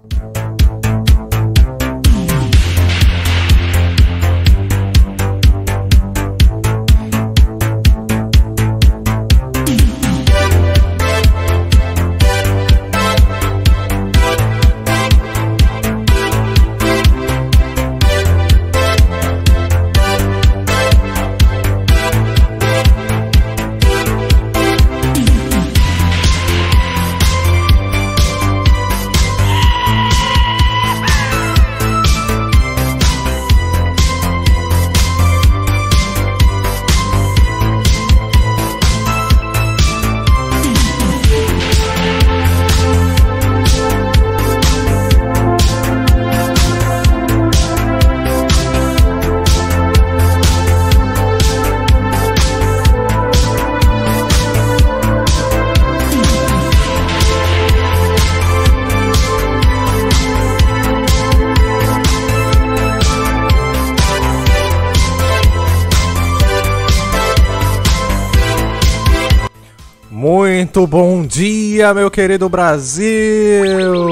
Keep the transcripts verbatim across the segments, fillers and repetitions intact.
Muito bom dia, meu querido Brasil!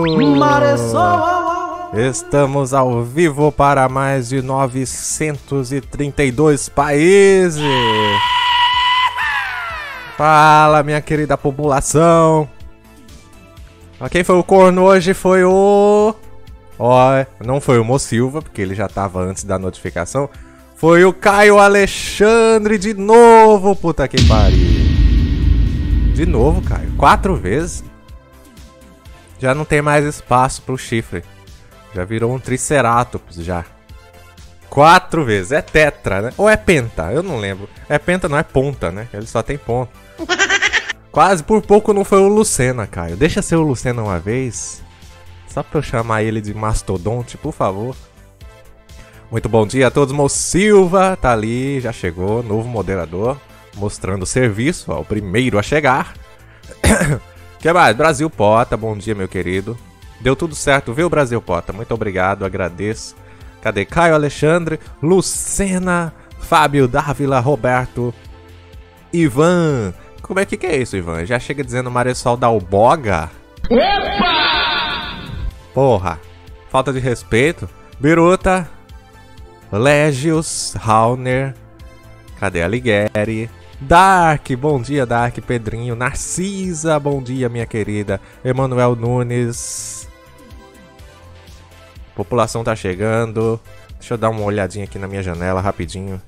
Estamos ao vivo para mais de novecentos e trinta e dois países! Fala, minha querida população! Quem foi o corno hoje foi o... Ó, não foi o Mo Silva, porque ele já estava antes da notificação. Foi o Caio Alexandre de novo, puta que pariu! De novo, Caio. Quatro vezes. Já não tem mais espaço pro chifre. Já virou um triceratops, já. Quatro vezes. É tetra, né? Ou é penta? Eu não lembro. É penta, não é ponta, né? Ele só tem ponta. Quase por pouco não foi o Lucena, Caio. Deixa ser o Lucena uma vez. Só pra eu chamar ele de mastodonte, por favor. Muito bom dia a todos. Mo Silva tá ali, já chegou. Novo moderador. Mostrando serviço, ó, o primeiro a chegar. Que mais? Brasil Pota, bom dia, meu querido. Deu tudo certo, viu, Brasil Pota? Muito obrigado, agradeço. Cadê? Caio Alexandre, Lucena, Fábio Dávila, Roberto, Ivan. Como é que, que é isso, Ivan? Já chega dizendo Maressol da Alboga? Opa! Porra, falta de respeito. Biruta, Légios, Rauner. Cadê a Ligueri? Dark, bom dia, Dark, Pedrinho, Narcisa, bom dia, minha querida, Emanuel Nunes. População tá chegando. Deixa eu dar uma olhadinha aqui na minha janela, rapidinho.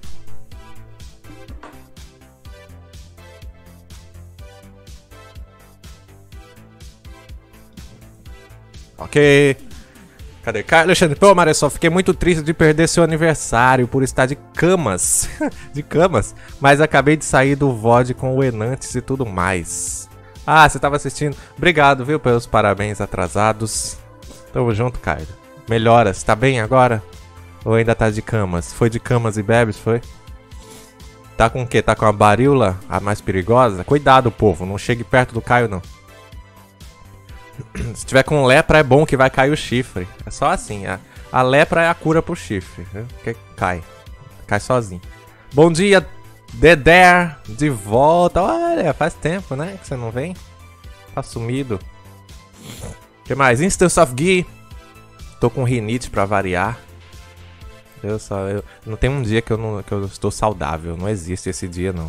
Ok. Cadê? Caio Alexandre, pô, Maressol, fiquei muito triste de perder seu aniversário por estar de camas. De camas. Mas acabei de sair do V O D com o Enantes e tudo mais. Ah, você tava assistindo. Obrigado, viu, pelos parabéns atrasados. Tamo junto, Caio. Melhoras, tá bem agora? Ou ainda tá de camas? Foi de camas e bebes, foi? Tá com o quê? Tá com a varíola? A mais perigosa? Cuidado, povo, não chegue perto do Caio, não. Se tiver com lepra é bom que vai cair o chifre. É só assim, a, a lepra é a cura pro chifre, né? Porque cai, cai sozinho. Bom dia, Dedé, de volta. Olha, faz tempo, né, que você não vem. Tá sumido. O que mais? Instance of Gui. Tô com rinite pra variar. Eu só, eu, não tem um dia que eu, não, que eu estou saudável. Não existe esse dia, não.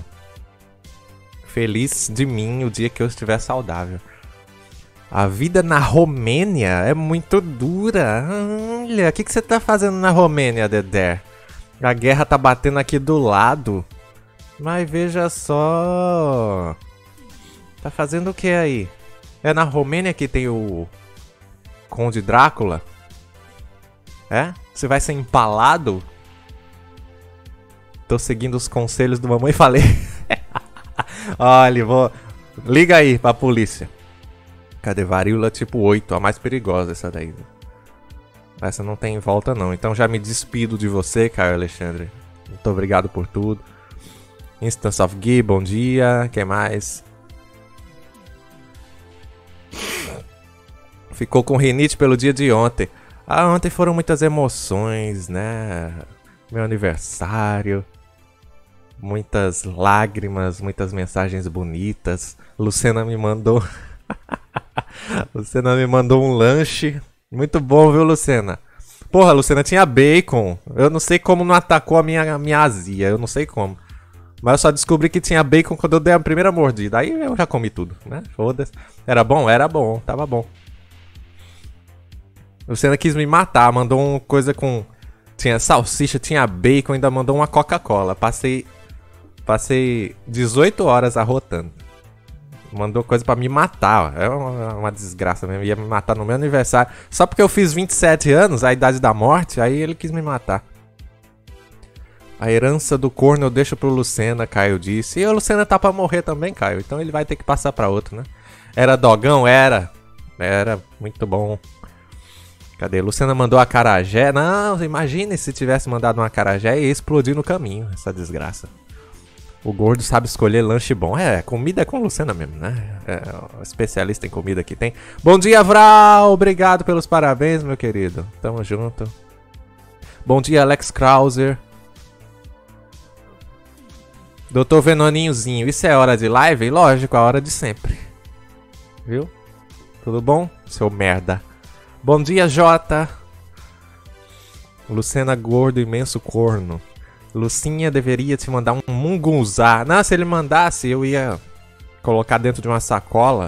Feliz de mim o dia que eu estiver saudável. A vida na Romênia é muito dura. Olha, o que, que você tá fazendo na Romênia, Dedé? A guerra tá batendo aqui do lado. Mas veja só. Tá fazendo o que aí? É na Romênia que tem o Conde Drácula? É? Você vai ser empalado? Tô seguindo os conselhos do mamãe e falei. Olha, vou... Liga aí pra polícia. Cadê? Varíola tipo oito, a mais perigosa essa daí. Essa não tem volta não. Então já me despido de você, Caio Alexandre. Muito obrigado por tudo. Instance of Gui, bom dia. Quem mais? Ficou com rinite pelo dia de ontem. Ah, ontem foram muitas emoções, né? Meu aniversário. Muitas lágrimas, muitas mensagens bonitas. Lucena me mandou... Lucena me mandou um lanche Muito bom, viu, Lucena? Porra, Lucena tinha bacon. Eu não sei como não atacou a minha, a minha azia. Eu não sei como. Mas eu só descobri que tinha bacon quando eu dei a primeira mordida. Aí eu já comi tudo, né? Foda-se. Era bom? Era bom. Tava bom. Lucena quis me matar. Mandou uma coisa com... Tinha salsicha, tinha bacon. Ainda mandou uma Coca-Cola. Passei... Passei dezoito horas arrotando. Mandou coisa pra me matar. Ó. É uma, uma desgraça mesmo. Ia me matar no meu aniversário. Só porque eu fiz vinte e sete anos, a idade da morte. Aí ele quis me matar. A herança do corno eu deixo pro Lucena, Caio disse. E o Lucena tá pra morrer também, Caio. Então ele vai ter que passar pra outro, né? Era dogão? Era. Era. Muito bom. Cadê? Lucena mandou acarajé. Não, imagine se tivesse mandado um acarajé e ia explodir no caminho. Essa desgraça. O gordo sabe escolher lanche bom. É, comida é com Lucena mesmo, né? É, o especialista em comida que tem. Bom dia, Vral! Obrigado pelos parabéns, meu querido. Tamo junto. Bom dia, Alex Krauser. doutor Venoninhozinho, isso é hora de live? Lógico, a hora de sempre. Viu? Tudo bom? Seu merda. Bom dia, Jota. Lucena gordo, imenso corno. Lucinha deveria te mandar um mungunzá. Não, se ele mandasse, eu ia colocar dentro de uma sacola.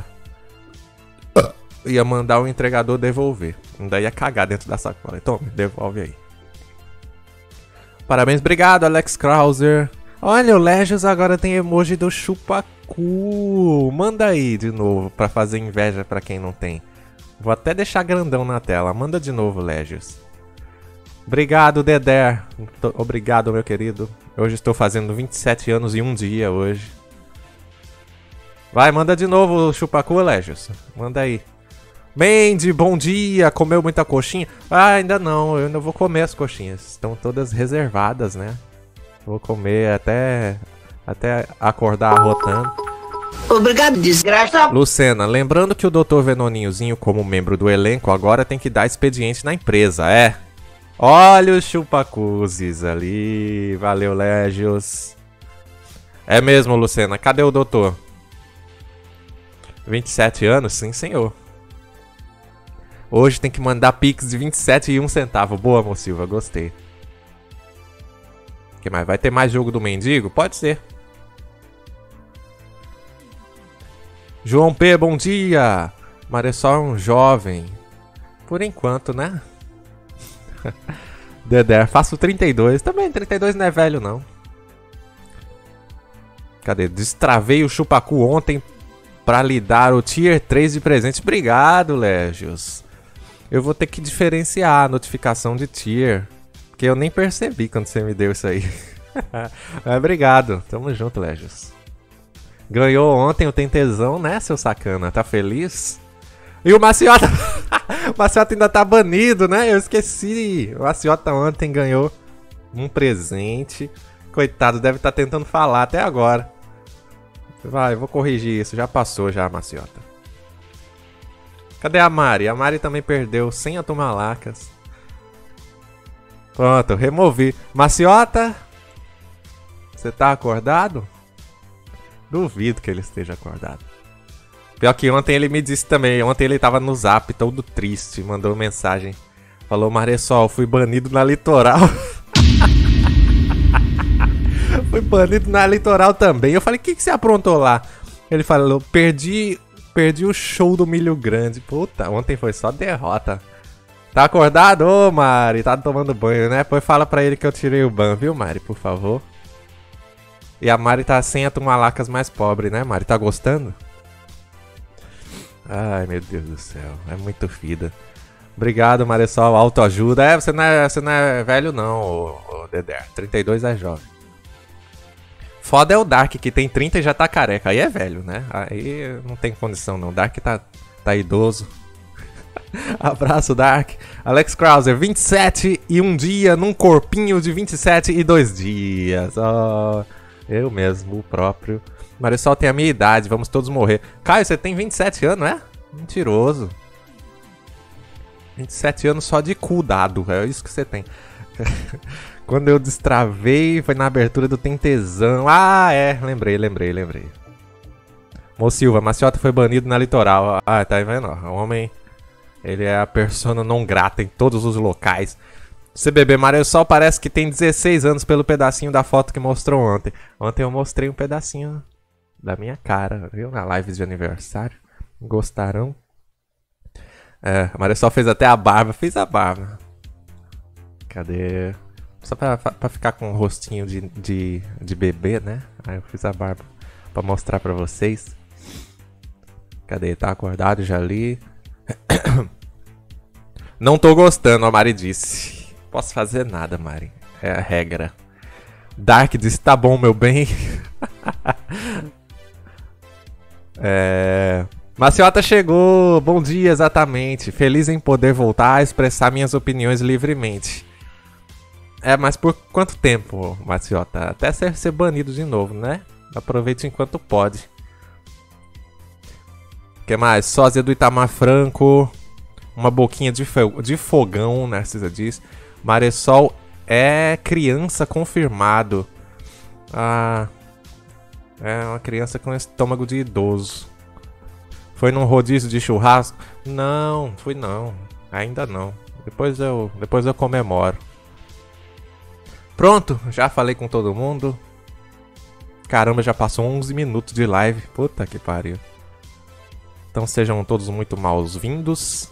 Ia mandar o entregador devolver. Ainda ia cagar dentro da sacola. Então, devolve aí. Parabéns, obrigado, Alex Krauser. Olha, o Legios agora tem emoji do chupacu. Manda aí de novo pra fazer inveja pra quem não tem. Vou até deixar grandão na tela. Manda de novo, Legios. Obrigado, Dedé. Obrigado, meu querido. Hoje estou fazendo vinte e sete anos e um dia hoje. Vai, manda de novo o chupacu, Legios. Manda aí. Mandy, bom dia. Comeu muita coxinha? Ah, ainda não. Eu ainda vou comer as coxinhas. Estão todas reservadas, né? Vou comer até, até acordar arrotando. Obrigado, desgraça. Lucena, lembrando que o doutor Venoninhozinho, como membro do elenco, agora tem que dar expediente na empresa, é? Olha os chupacuzes ali. Valeu, Legios. É mesmo, Lucena. Cadê o doutor? vinte e sete anos? Sim, senhor. Hoje tem que mandar pix de vinte e sete e um centavo. Boa, Mocilva. Gostei. Que mais? Vai ter mais jogo do mendigo? Pode ser. João P, bom dia. Maressol é um jovem. Por enquanto, né? Dedé, faço trinta e dois. Também, trinta e dois não é velho, não. Cadê? Destravei o chupacu ontem pra lhe dar o Tier três de presente. Obrigado, Legios. Eu vou ter que diferenciar a notificação de Tier. Porque eu nem percebi quando você me deu isso aí. Mas obrigado. Tamo junto, Legios. Ganhou ontem o Tem Tesão, né, seu sacana? Tá feliz? E o Maciota... o Maciota ainda tá banido, né? Eu esqueci. O Maciota ontem ganhou um presente. Coitado, deve estar tentando falar até agora. Vai, eu vou corrigir isso. Já passou já, Maciota. Cadê a Mari? A Mari também perdeu cem atomalacas. Pronto, removi. Maciota, você tá acordado? Duvido que ele esteja acordado. Pior que ontem ele me disse também. Ontem ele tava no zap, todo triste. Mandou mensagem. Falou, Maressol, fui banido na litoral. Fui banido na litoral também. Eu falei, o que, que você aprontou lá? Ele falou, perdi, perdi o show do Milho Grande. Puta, ontem foi só derrota. Tá acordado? Ô, Mari, tá tomando banho, né? Depois fala pra ele que eu tirei o ban, viu, Mari, por favor. E a Mari tá sem a Tumalacas mais pobre, né, Mari? Tá gostando? Ai, meu Deus do céu. É muito fida. Obrigado, Maressol. Autoajuda. É, você não é, você não é velho, não, ô, ô Dedé. trinta e dois é jovem. Foda é o Dark, que tem trinta e já tá careca. Aí é velho, né? Aí não tem condição, não. Dark tá, tá idoso. Abraço, Dark. Alex Krauser, vinte e sete e um dia num corpinho de vinte e sete e dois dias. Oh, eu mesmo, o próprio. Maressol tem a minha idade, vamos todos morrer. Caio, você tem vinte e sete anos, é? Mentiroso. vinte e sete anos só de cu dado, é isso que você tem. Quando eu destravei, foi na abertura do Tem Tesão. Ah, é, lembrei, lembrei, lembrei. Mo Silva, Maciota foi banido na litoral. Ah, tá vendo? O homem... Ele é a persona não grata em todos os locais. C B B Marisol parece que tem dezesseis anos pelo pedacinho da foto que mostrou ontem. Ontem eu mostrei um pedacinho da minha cara, viu? Na live de aniversário. Gostaram? É, a Marisol fez até a barba. Fiz a barba. Cadê? Só pra, pra ficar com um rostinho de, de, de bebê, né? Aí eu fiz a barba pra mostrar pra vocês. Cadê? Tá acordado? Já li. Não tô gostando, a Mari disse. Posso fazer nada, Mari. É a regra. Dark disse, tá bom, meu bem. é... Maciota chegou. Bom dia, exatamente. Feliz em poder voltar a expressar minhas opiniões livremente. É, mas por quanto tempo, Maciota? Até ser, ser banido de novo, né? Aproveite enquanto pode. O que mais? Sósia do Itamar Franco. Uma boquinha de, fo de fogão, Narcisa diz. Marisol é criança confirmado. Ah, é uma criança com estômago de idoso. Foi num rodízio de churrasco? Não, fui não. Ainda não. Depois eu, depois eu comemoro. Pronto, já falei com todo mundo. Caramba, já passou onze minutos de live. Puta que pariu. Então sejam todos muito mal-vindos.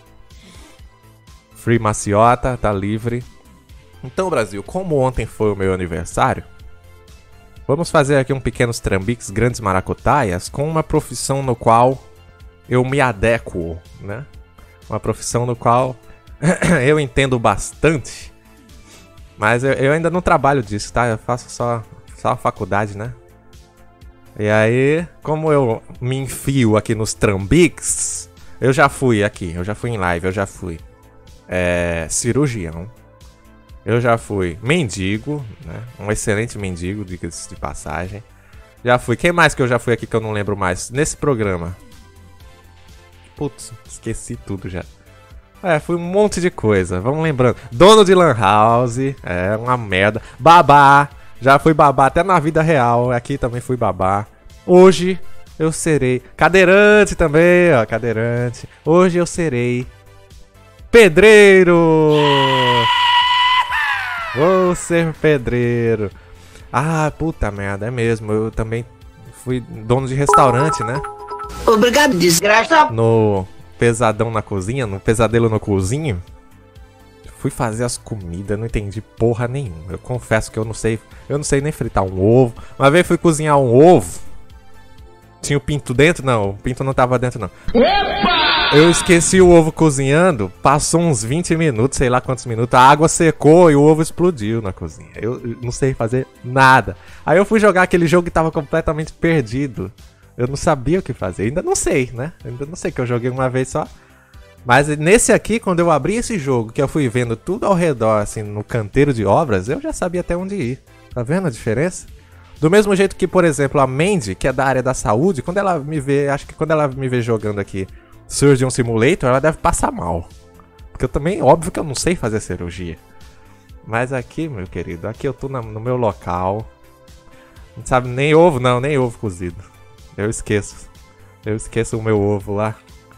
Free Maciota, tá livre. Então, Brasil, como ontem foi o meu aniversário, vamos fazer aqui um pequenos trambiques, grandes maracutaias, com uma profissão no qual eu me adequo, né? Uma profissão no qual eu entendo bastante. Mas eu, eu ainda não trabalho disso, tá? Eu faço só, só a faculdade, né? E aí, como eu me enfio aqui nos trambiques, eu já fui aqui, eu já fui em live, eu já fui é, cirurgião. Eu já fui mendigo, né? Um excelente mendigo, diga-se de passagem. Já fui. Quem mais que eu já fui aqui que eu não lembro mais? Nesse programa. Putz, esqueci tudo já. É, fui um monte de coisa. Vamos lembrando. Dono de lan house. É, uma merda. Babá. Já fui babá até na vida real. Aqui também fui babá. Hoje eu serei... Cadeirante também, ó. Cadeirante. Hoje eu serei... pedreiro. Vou ser pedreiro. Ah, puta merda, é mesmo. Eu também fui dono de restaurante, né? Obrigado, desgraça. No Pesadão na Cozinha, no Pesadelo no Cozinho. Fui fazer as comidas, não entendi porra nenhuma. Eu confesso que eu não sei. Eu não sei nem fritar um ovo. Uma vez fui cozinhar um ovo. Tinha o pinto dentro? Não, o pinto não tava dentro, não. Opa! Eu esqueci o ovo cozinhando. Passou uns vinte minutos, sei lá quantos minutos. A água secou e o ovo explodiu na cozinha. Eu não sei fazer nada. Aí eu fui jogar aquele jogo que tava completamente perdido. Eu não sabia o que fazer. Ainda não sei, né? Ainda não sei, que eu joguei uma vez só. Mas nesse aqui, quando eu abri esse jogo, que eu fui vendo tudo ao redor, assim, no canteiro de obras, eu já sabia até onde ir. Tá vendo a diferença? Do mesmo jeito que, por exemplo, a Mandy, que é da área da saúde, quando ela me vê, acho que quando ela me vê jogando aqui Surgeon Simulator, ela deve passar mal. Porque eu também, óbvio que eu não sei fazer cirurgia. Mas aqui, meu querido, aqui eu tô na, no meu local. Não sabe nem ovo, não, nem ovo cozido. Eu esqueço. Eu esqueço o meu ovo lá.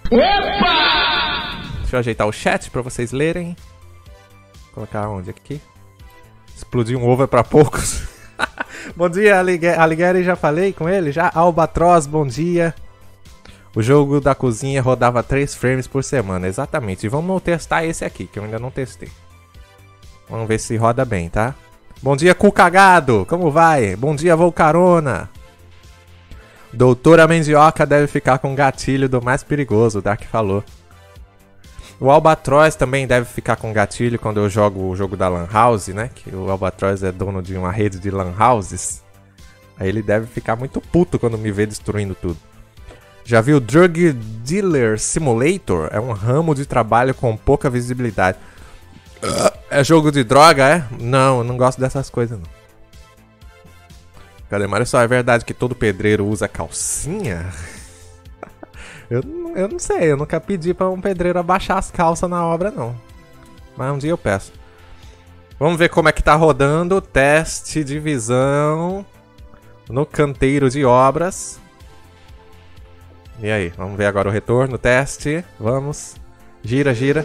Opa! Deixa eu ajeitar o chat pra vocês lerem. Vou colocar onde? Aqui. Explodir um ovo é pra poucos. Bom dia, Alighieri, já falei com ele? Já? Albatroz, bom dia. O jogo da cozinha rodava três frames por semana, exatamente. E vamos testar esse aqui, que eu ainda não testei. Vamos ver se roda bem, tá? Bom dia, cu cagado, como vai? Bom dia, Volcarona. Doutora Mendioca deve ficar com gatilho do mais perigoso, o Dark falou. O Albatroz também deve ficar com gatilho quando eu jogo o jogo da Lan House, né? Que o Albatroz é dono de uma rede de Lan Houses. Aí ele deve ficar muito puto quando me vê destruindo tudo. Já viu Drug Dealer Simulator? É um ramo de trabalho com pouca visibilidade. É jogo de droga, é? Não, eu não gosto dessas coisas, não. Cadê, Marisol? É verdade que todo pedreiro usa calcinha? eu, eu não sei, eu nunca pedi pra um pedreiro abaixar as calças na obra, não. Mas um dia eu peço. Vamos ver como é que tá rodando. Teste de visão no canteiro de obras. E aí, vamos ver agora o retorno, teste. Vamos. Gira, gira.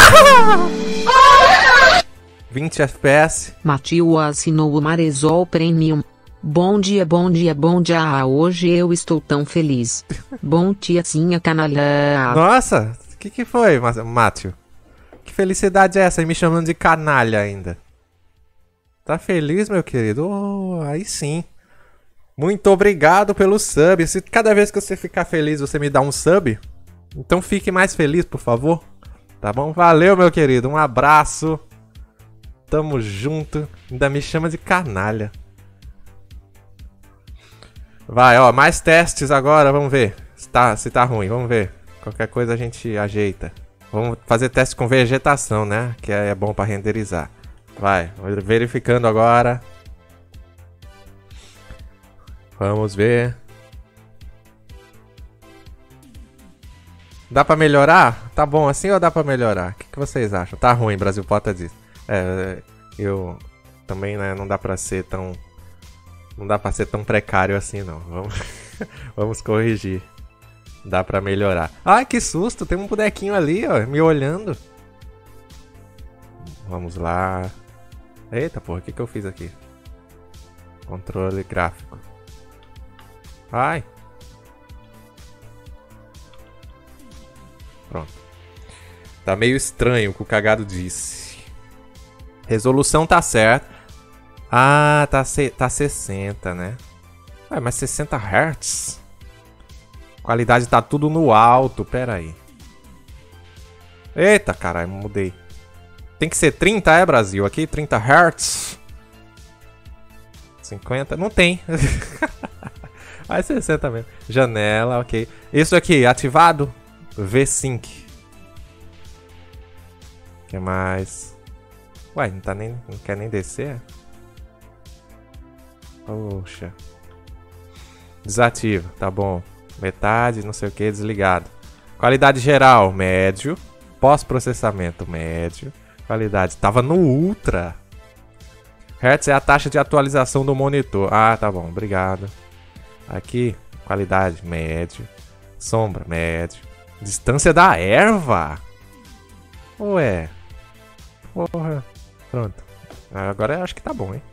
vinte F P S. Matheus assinou o Maresol Premium. Bom dia, bom dia, bom dia. Ah, hoje eu estou tão feliz. Bom tiazinha canalha. Nossa, o que que foi, Matheus? Que felicidade é essa? E me chamando de canalha ainda. Tá feliz, meu querido? Oh, aí sim. Muito obrigado pelo sub. Se cada vez que você ficar feliz você me dá um sub, então fique mais feliz, por favor. Tá bom? Valeu, meu querido. Um abraço. Tamo junto. Ainda me chama de canalha. Vai, ó. Mais testes agora. Vamos ver se tá, se tá ruim. Vamos ver. Qualquer coisa a gente ajeita. Vamos fazer teste com vegetação, né? Que é bom pra renderizar. Vai. Verificando agora. Vamos ver. Dá pra melhorar? Tá bom assim ou dá pra melhorar? O que, que vocês acham? Tá ruim, Brasil Pota diz. É, eu também, né, não dá pra ser tão... Não dá pra ser tão precário assim, não. Vamos, vamos corrigir. Dá pra melhorar. Ai, que susto! Tem um bonequinho ali, ó, me olhando. Vamos lá. Eita, porra, o que que eu fiz aqui? Controle gráfico. Ai. Pronto. Tá meio estranho o que o cagado disse. Resolução tá certa. Ah, tá, se, tá sessenta, né? Ué, mas sessenta hertz? Qualidade tá tudo no alto. Pera aí. Eita, caralho, mudei. Tem que ser trinta, é, Brasil? Aqui, trinta hertz. cinquenta? Não tem. Vai sessenta mesmo. Janela, ok. Isso aqui, ativado? V-Sync. O que mais? Ué, não, tá nem, não quer nem descer? Poxa. Desativa, tá bom. Metade, não sei o que, desligado. Qualidade geral, médio. Pós-processamento, médio. Qualidade, tava no Ultra. Hertz é a taxa de atualização do monitor. Ah, tá bom, obrigado. Aqui, qualidade, médio. Sombra, médio. Distância da erva. Ué. Porra. Pronto. Agora eu acho que tá bom, hein.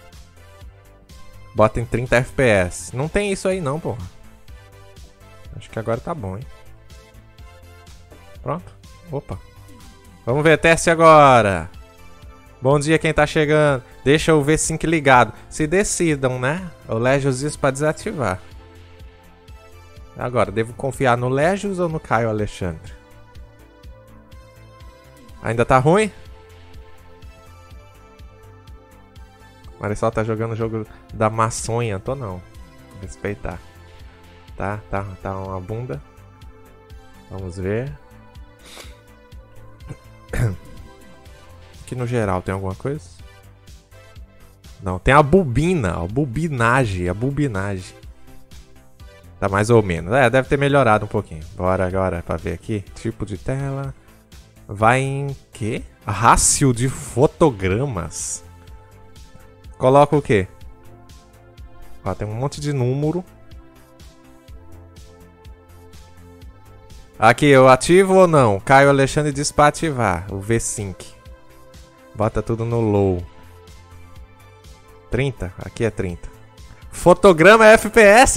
Bota em trinta F P S. Não tem isso aí não, porra. Acho que agora tá bom, hein. Pronto. Opa. Vamos ver, teste agora. Bom dia quem tá chegando. Deixa o V-Sync ligado. Se decidam, né? O Legios isso pra desativar. Agora, devo confiar no Legios ou no Caio Alexandre? Ainda tá ruim? Marisol tá jogando o jogo da maçonha. Tô não. Vou respeitar. Tá, tá, tá uma bunda. Vamos ver. Aqui no geral tem alguma coisa? Não, tem a bobina, a bobinagem, a bobinagem. Tá mais ou menos. É, deve ter melhorado um pouquinho. Bora agora pra ver aqui. Tipo de tela. Vai em quê? Rácio de fotogramas. Coloca o quê? Ó, tem um monte de número. Aqui, eu ativo ou não? Caio Alexandre diz pra ativar o V-Sync. Bota tudo no low. trinta? Aqui é trinta. Fotograma F P S?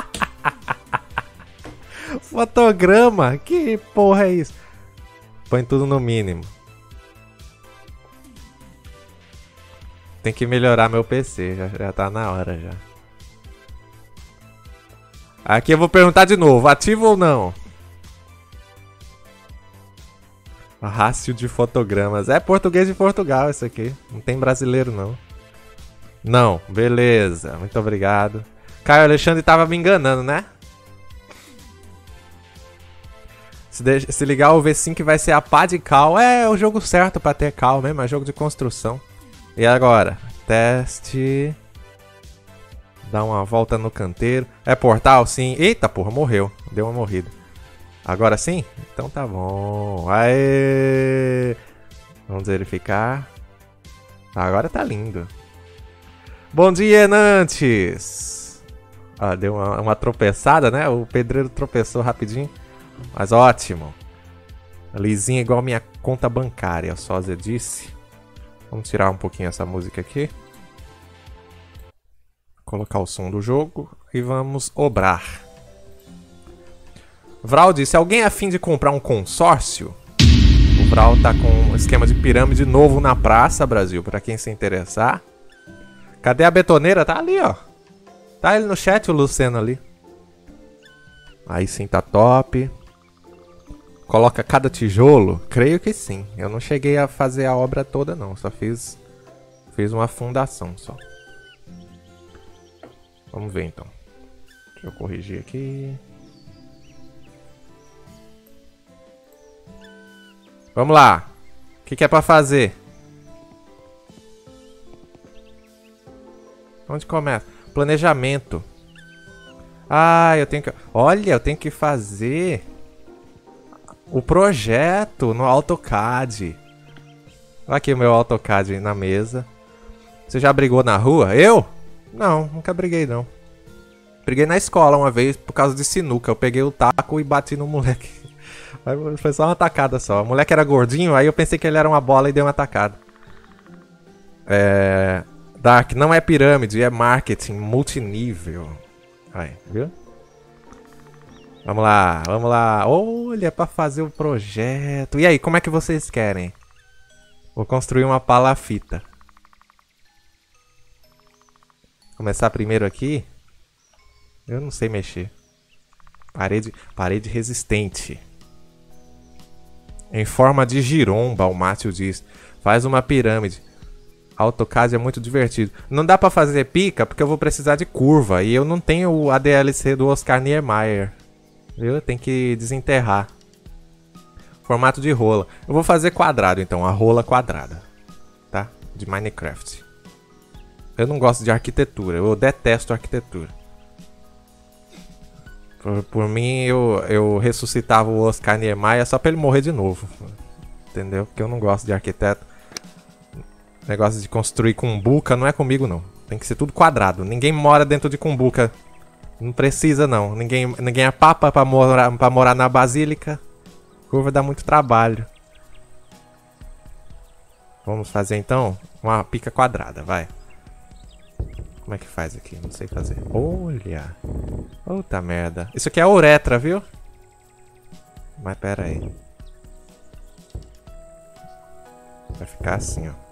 Fotograma? Que porra é isso? Põe tudo no mínimo. Tem que melhorar meu P C, já, já tá na hora já. Aqui eu vou perguntar de novo, ativo ou não? Rácio de fotogramas. É português de Portugal isso aqui. Não tem brasileiro não. Não, beleza. Muito obrigado. Caio Alexandre tava me enganando, né? Se, de... Se ligar o V-Sync vai ser a pá de cal. É o jogo certo pra ter cal mesmo, é jogo de construção. E agora? Teste. Dá uma volta no canteiro. É portal? Sim. Eita porra, morreu. Deu uma morrida. Agora sim? Então tá bom. Aê! Vamos verificar. Agora tá lindo. Bom dia, Nantes! Ah, deu uma, uma tropeçada, né? O pedreiro tropeçou rapidinho. Mas ótimo. Lisinha igual minha conta bancária, o sósia disse. Vamos tirar um pouquinho essa música aqui. Colocar o som do jogo e vamos obrar. Vral disse, alguém é afim de comprar um consórcio? O Vral tá com um esquema de pirâmide novo na praça, Brasil, pra quem se interessar. Cadê a betoneira? Tá ali, ó. Tá ele no chat, o Luciano ali. Aí sim, tá top. Coloca cada tijolo? Creio que sim. Eu não cheguei a fazer a obra toda, não. Só fiz, fiz uma fundação, só. Vamos ver, então. Deixa eu corrigir aqui. Vamos lá. O que, que é pra fazer? Onde começa? Planejamento. Ah, eu tenho que... Olha, eu tenho que fazer o projeto no AutoCAD. Olha aqui o meu AutoCAD na mesa. Você já brigou na rua? Eu? Não, nunca briguei não. Briguei na escola uma vez por causa de sinuca. Eu peguei o taco e bati no moleque. Foi só uma tacada só. O moleque era gordinho, aí eu pensei que ele era uma bola e dei uma tacada. É... Dark, não é pirâmide, é marketing multinível. Aí, viu? Vamos lá, vamos lá. Olha, pra fazer o projeto. E aí, como é que vocês querem? Vou construir uma palafita. Começar primeiro aqui. Eu não sei mexer. Parede, parede resistente. Em forma de giromba, o Mátio diz. Faz uma pirâmide. AutoCAD é muito divertido. Não dá pra fazer pica porque eu vou precisar de curva. E eu não tenho o A D L C do Oscar Niemeyer. Viu? Tem que desenterrar. Formato de rola. Eu vou fazer quadrado então. A rola quadrada. Tá? De Minecraft. Eu não gosto de arquitetura. Eu detesto arquitetura. Por, por mim, eu, eu ressuscitava o Oscar Niemeyer só pra ele morrer de novo. Entendeu? Porque eu não gosto de arquiteto. Negócio de construir cumbuca não é comigo, não. Tem que ser tudo quadrado. Ninguém mora dentro de cumbuca. Não precisa, não. Ninguém, ninguém é papa pra morar, pra morar na basílica. Curva dá muito trabalho. Vamos fazer, então, uma pica quadrada, vai. Como é que faz aqui? Não sei fazer. Olha. Puta merda. Isso aqui é uretra, viu? Mas pera aí. Vai ficar assim, ó.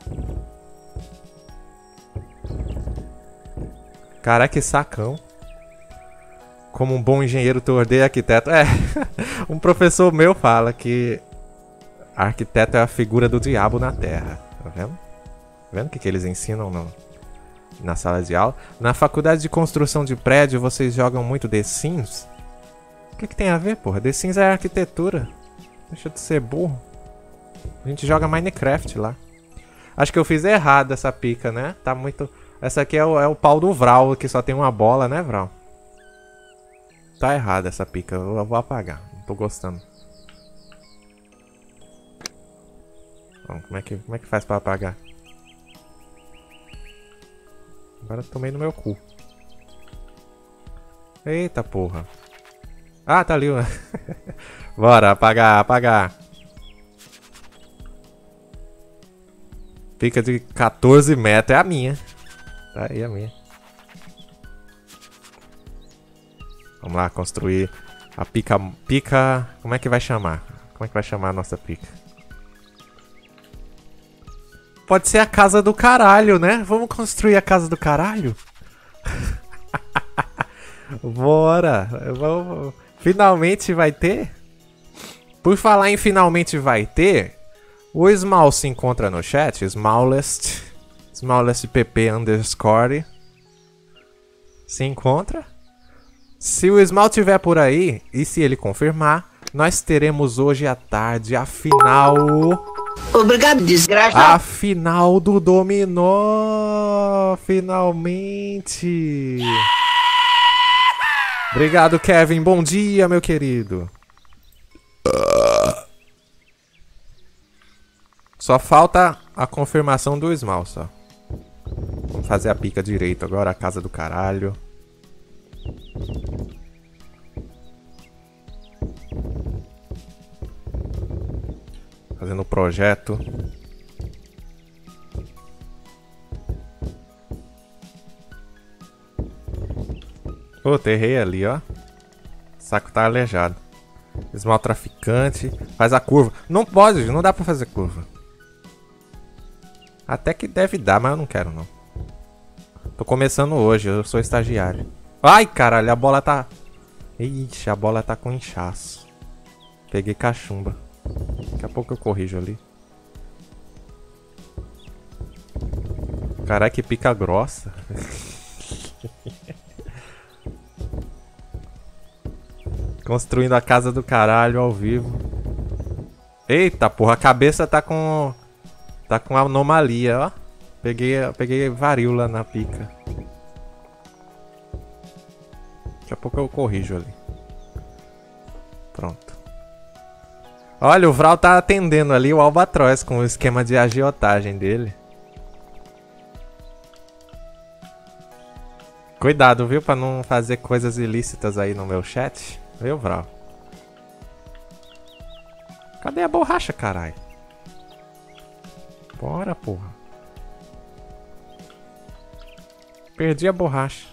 Caraca, que sacão. Como um bom engenheiro, tu odeia arquiteto. É, um professor meu fala que arquiteto é a figura do diabo na terra. Tá vendo? Tá vendo o que, que eles ensinam no, na sala de aula? Na faculdade de construção de prédio, vocês jogam muito The Sims? O que, que tem a ver, porra? The Sims é arquitetura. Deixa de ser burro. A gente joga Minecraft lá. Acho que eu fiz errado essa pica, né? Tá muito... Essa aqui é o, é o pau do Vral, que só tem uma bola, né, Vral? Tá errado essa pica. Eu vou apagar. Não tô gostando. Bom, como é que, como é que faz pra apagar? Agora eu tomei no meu cu. Eita porra. Ah, tá ali. Bora, apagar, apagar. Pica de quatorze metros. É a minha. Tá aí a minha. Vamos lá, construir a pica... Pica... Como é que vai chamar? Como é que vai chamar a nossa pica? Pode ser a casa do caralho, né? Vamos construir a casa do caralho? Bora! Vamos... Finalmente vai ter? Por falar em finalmente vai ter... O Small se encontra no chat, Smallest, Smallest pp underscore, se encontra. Se o Small tiver por aí, e se ele confirmar, nós teremos hoje à tarde a final... Obrigado, desgraça. A final do Dominó, finalmente. Obrigado, Kevin, bom dia, meu querido. Só falta a confirmação do Small, só. Vamos fazer a pica direito agora, a casa do caralho. projeto. Puta, errei ali, ó. O saco tá aleijado. Esmalte traficante. Faz a curva. Não pode, não dá pra fazer curva. Até que deve dar, mas eu não quero, não. Tô começando hoje, eu sou estagiário. Ai, caralho, a bola tá... Ixi, a bola tá com inchaço. Peguei cachumba. Daqui a pouco eu corrijo ali. Caralho, que pica grossa. Construindo a casa do caralho ao vivo. Eita, porra, a cabeça tá com... Tá com anomalia, ó. Peguei, peguei varíola na pica. Daqui a pouco eu corrijo ali. Pronto. Olha, o Vral tá atendendo ali o Albatroz com o esquema de agiotagem dele. Cuidado, viu? Pra não fazer coisas ilícitas aí no meu chat. Viu, Vral? Cadê a borracha, caralho? Bora, porra. Perdi a borracha.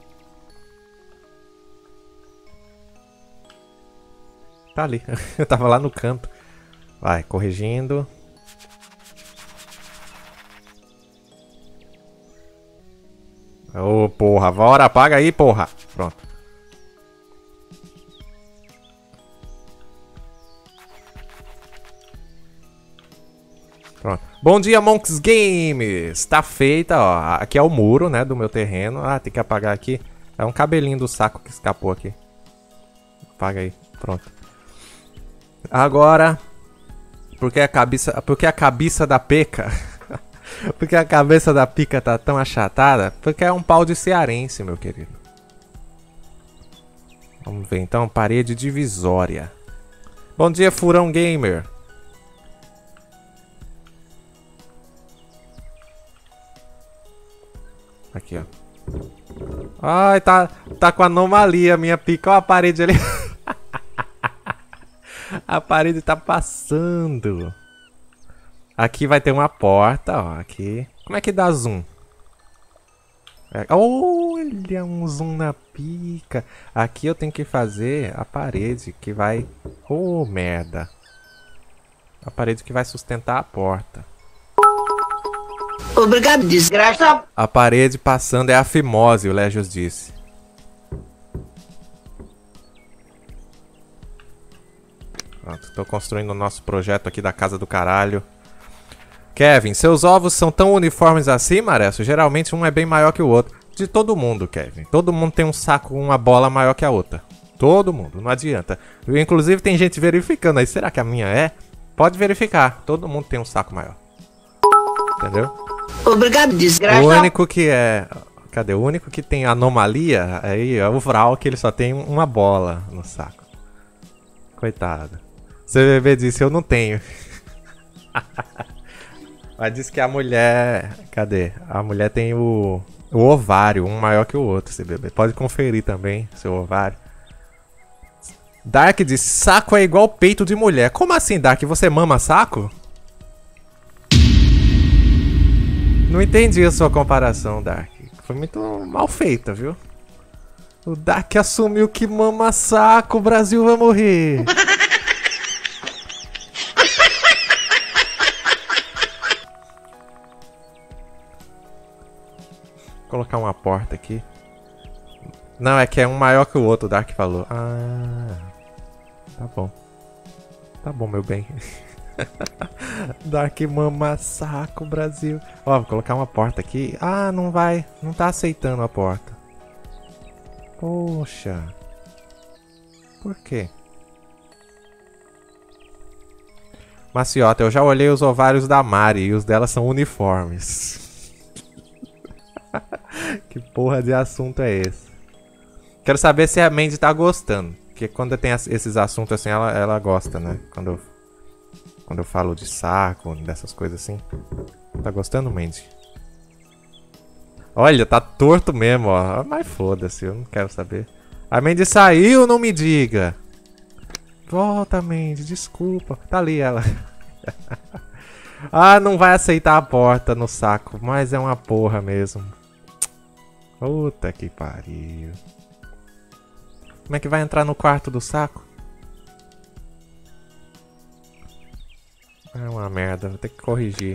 Tá ali. Eu tava lá no canto. Vai, corrigindo. Ô, porra. Bora, apaga aí, porra. Pronto. Pronto. Bom dia, Monks Games! Tá feita, ó. Aqui é o muro, né, do meu terreno. Ah, tem que apagar aqui. É um cabelinho do saco que escapou aqui. Apaga aí. Pronto. Agora... Porque a cabeça, porque a cabeça da peca... porque a cabeça da pica tá tão achatada? Porque é um pau de cearense, meu querido. Vamos ver, então. Parede divisória. Bom dia, Furão Gamer. Aqui, ó. Ai, tá, tá com anomalia a minha pica. Ó a parede ali. A parede tá passando. Aqui vai ter uma porta, ó. Aqui. Como é que dá zoom? É, olha, um zoom na pica. Aqui eu tenho que fazer a parede que vai... Oh, merda. A parede que vai sustentar a porta. Obrigado, desgraça. A parede passando é a fimose, o Légios disse. Pronto, tô construindo o nosso projeto aqui da casa do caralho. Kevin, seus ovos são tão uniformes assim, Maresso? Geralmente um é bem maior que o outro. De todo mundo, Kevin. Todo mundo tem um saco, uma bola maior que a outra. Todo mundo, não adianta. Inclusive tem gente verificando aí. Será que a minha é? Pode verificar. Todo mundo tem um saco maior. Entendeu? Obrigado, desgraça. O único que é... Cadê? O único que tem anomalia aí é o Vral, que ele só tem uma bola no saco. Coitado. C B B disse, eu não tenho. Mas disse que a mulher... Cadê? A mulher tem o... O ovário, um maior que o outro, C B B. Pode conferir também, seu ovário. Dark diz, saco é igual peito de mulher. Como assim, Dark? Você mama saco? Não entendi a sua comparação, Dark. Foi muito mal feita, viu? O Dark assumiu que mama saco, o Brasil vai morrer. Vou colocar uma porta aqui. Não, é que é um maior que o outro, o Dark falou. Ah, tá bom. Tá bom, meu bem. Dark mama saco, Brasil. Ó, vou colocar uma porta aqui. Ah, não vai. Não tá aceitando a porta. Poxa. Por quê? Maciota, eu já olhei os ovários da Mari e os dela são uniformes. Que porra de assunto é esse? Quero saber se a Mandy tá gostando. Porque quando tem esses assuntos assim, ela, ela gosta, né? Quando eu, quando eu falo de saco, dessas coisas assim. Tá gostando, Mandy? Olha, tá torto mesmo, ó. Mas foda-se, eu não quero saber. A Mandy saiu, não me diga. Volta, Mandy, desculpa. Tá ali ela. Ah, não vai aceitar a porta no saco, mas é uma porra mesmo. Puta que pariu. Como é que vai entrar no quarto do saco? É uma merda, vou ter que corrigir.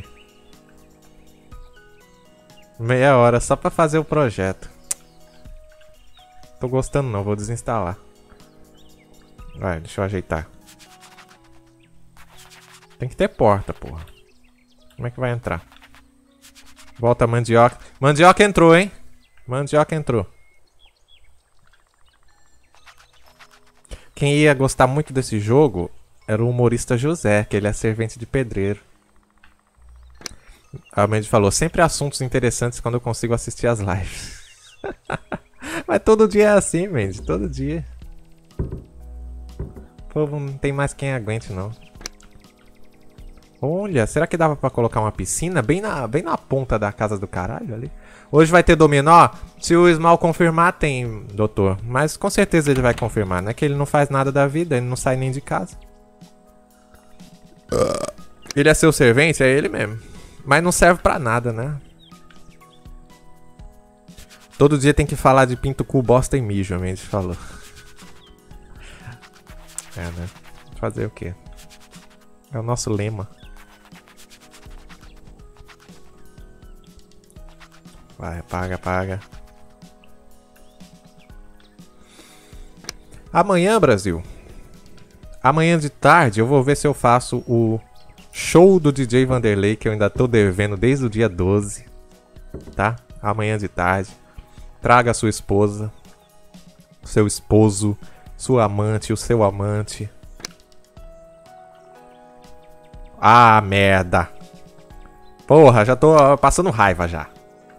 Meia hora só pra fazer o projeto. Tô gostando não, vou desinstalar. Vai, deixa eu ajeitar. Tem que ter porta, porra. Como é que vai entrar? Volta a mandioca. Mandioca entrou, hein? Mandioca entrou. Quem ia gostar muito desse jogo era o humorista José, que ele é servente de pedreiro. A Mandy falou, sempre assuntos interessantes quando eu consigo assistir as lives. Mas todo dia é assim, Mandy, todo dia. O povo não tem mais quem aguente, não. Olha, será que dava pra colocar uma piscina bem na, bem na ponta da casa do caralho ali? Hoje vai ter dominó? Se o Small confirmar, tem, doutor. Mas com certeza ele vai confirmar, né? Que ele não faz nada da vida, ele não sai nem de casa. Ele é seu servente? É ele mesmo. Mas não serve pra nada, né? Todo dia tem que falar de pinto, cu, bosta e mijo, a gente falou. É, né? Fazer o quê? É o nosso lema. Vai, paga, paga. Amanhã, Brasil. Amanhã de tarde eu vou ver se eu faço o show do D J Vanderlei, que eu ainda tô devendo desde o dia doze. Tá? Amanhã de tarde. Traga a sua esposa, seu esposo, sua amante, o seu amante. Ah, merda. Porra, já tô passando raiva já.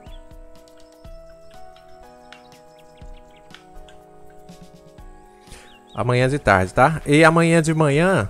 Amanhã de tarde, tá? E amanhã de manhã...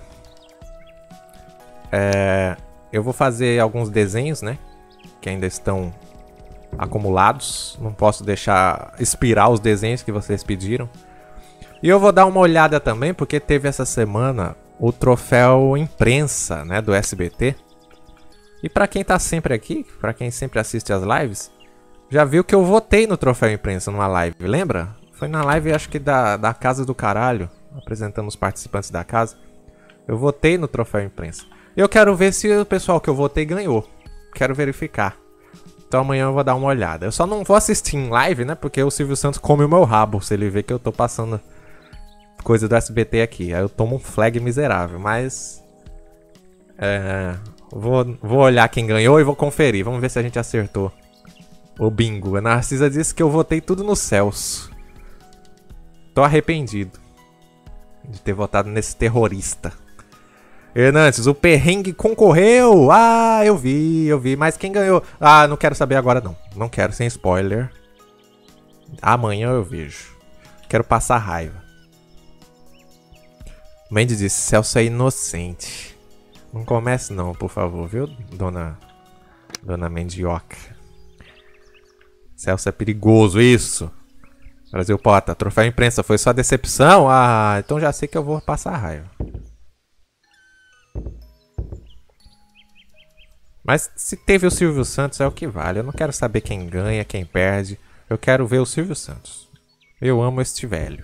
É, eu vou fazer alguns desenhos, né? Que ainda estão acumulados. Não posso deixar expirar os desenhos que vocês pediram. E eu vou dar uma olhada também, porque teve essa semana o troféu imprensa, né? Do S B T. E pra quem tá sempre aqui, pra quem sempre assiste as lives, já viu que eu votei no troféu imprensa numa live, lembra? Foi na live, acho que da, da Casa do Caralho, apresentando os participantes da casa. Eu votei no troféu imprensa. Eu quero ver se o pessoal que eu votei ganhou. Quero verificar. Então amanhã eu vou dar uma olhada. Eu só não vou assistir em live, né? Porque o Silvio Santos come o meu rabo, se ele vê que eu tô passando coisa do S B T aqui. Aí eu tomo um flag miserável, mas... É... Vou, vou olhar quem ganhou e vou conferir. Vamos ver se a gente acertou o bingo. A Narcisa disse que eu votei tudo no Celso. Tô arrependido de ter votado nesse terrorista. Hernandes, o perrengue concorreu. Ah, eu vi, eu vi. Mas quem ganhou? Ah, não quero saber agora não. Não quero, sem spoiler. Amanhã eu vejo. Quero passar raiva. Mandy disse, Celso é inocente. Não comece não, por favor, viu, dona, dona Mendioca. Celso é perigoso, isso. Brasil Pota, troféu imprensa, foi só decepção? Ah, então já sei que eu vou passar raiva. Mas se teve o Silvio Santos é o que vale. Eu não quero saber quem ganha, quem perde. Eu quero ver o Silvio Santos. Eu amo este velho.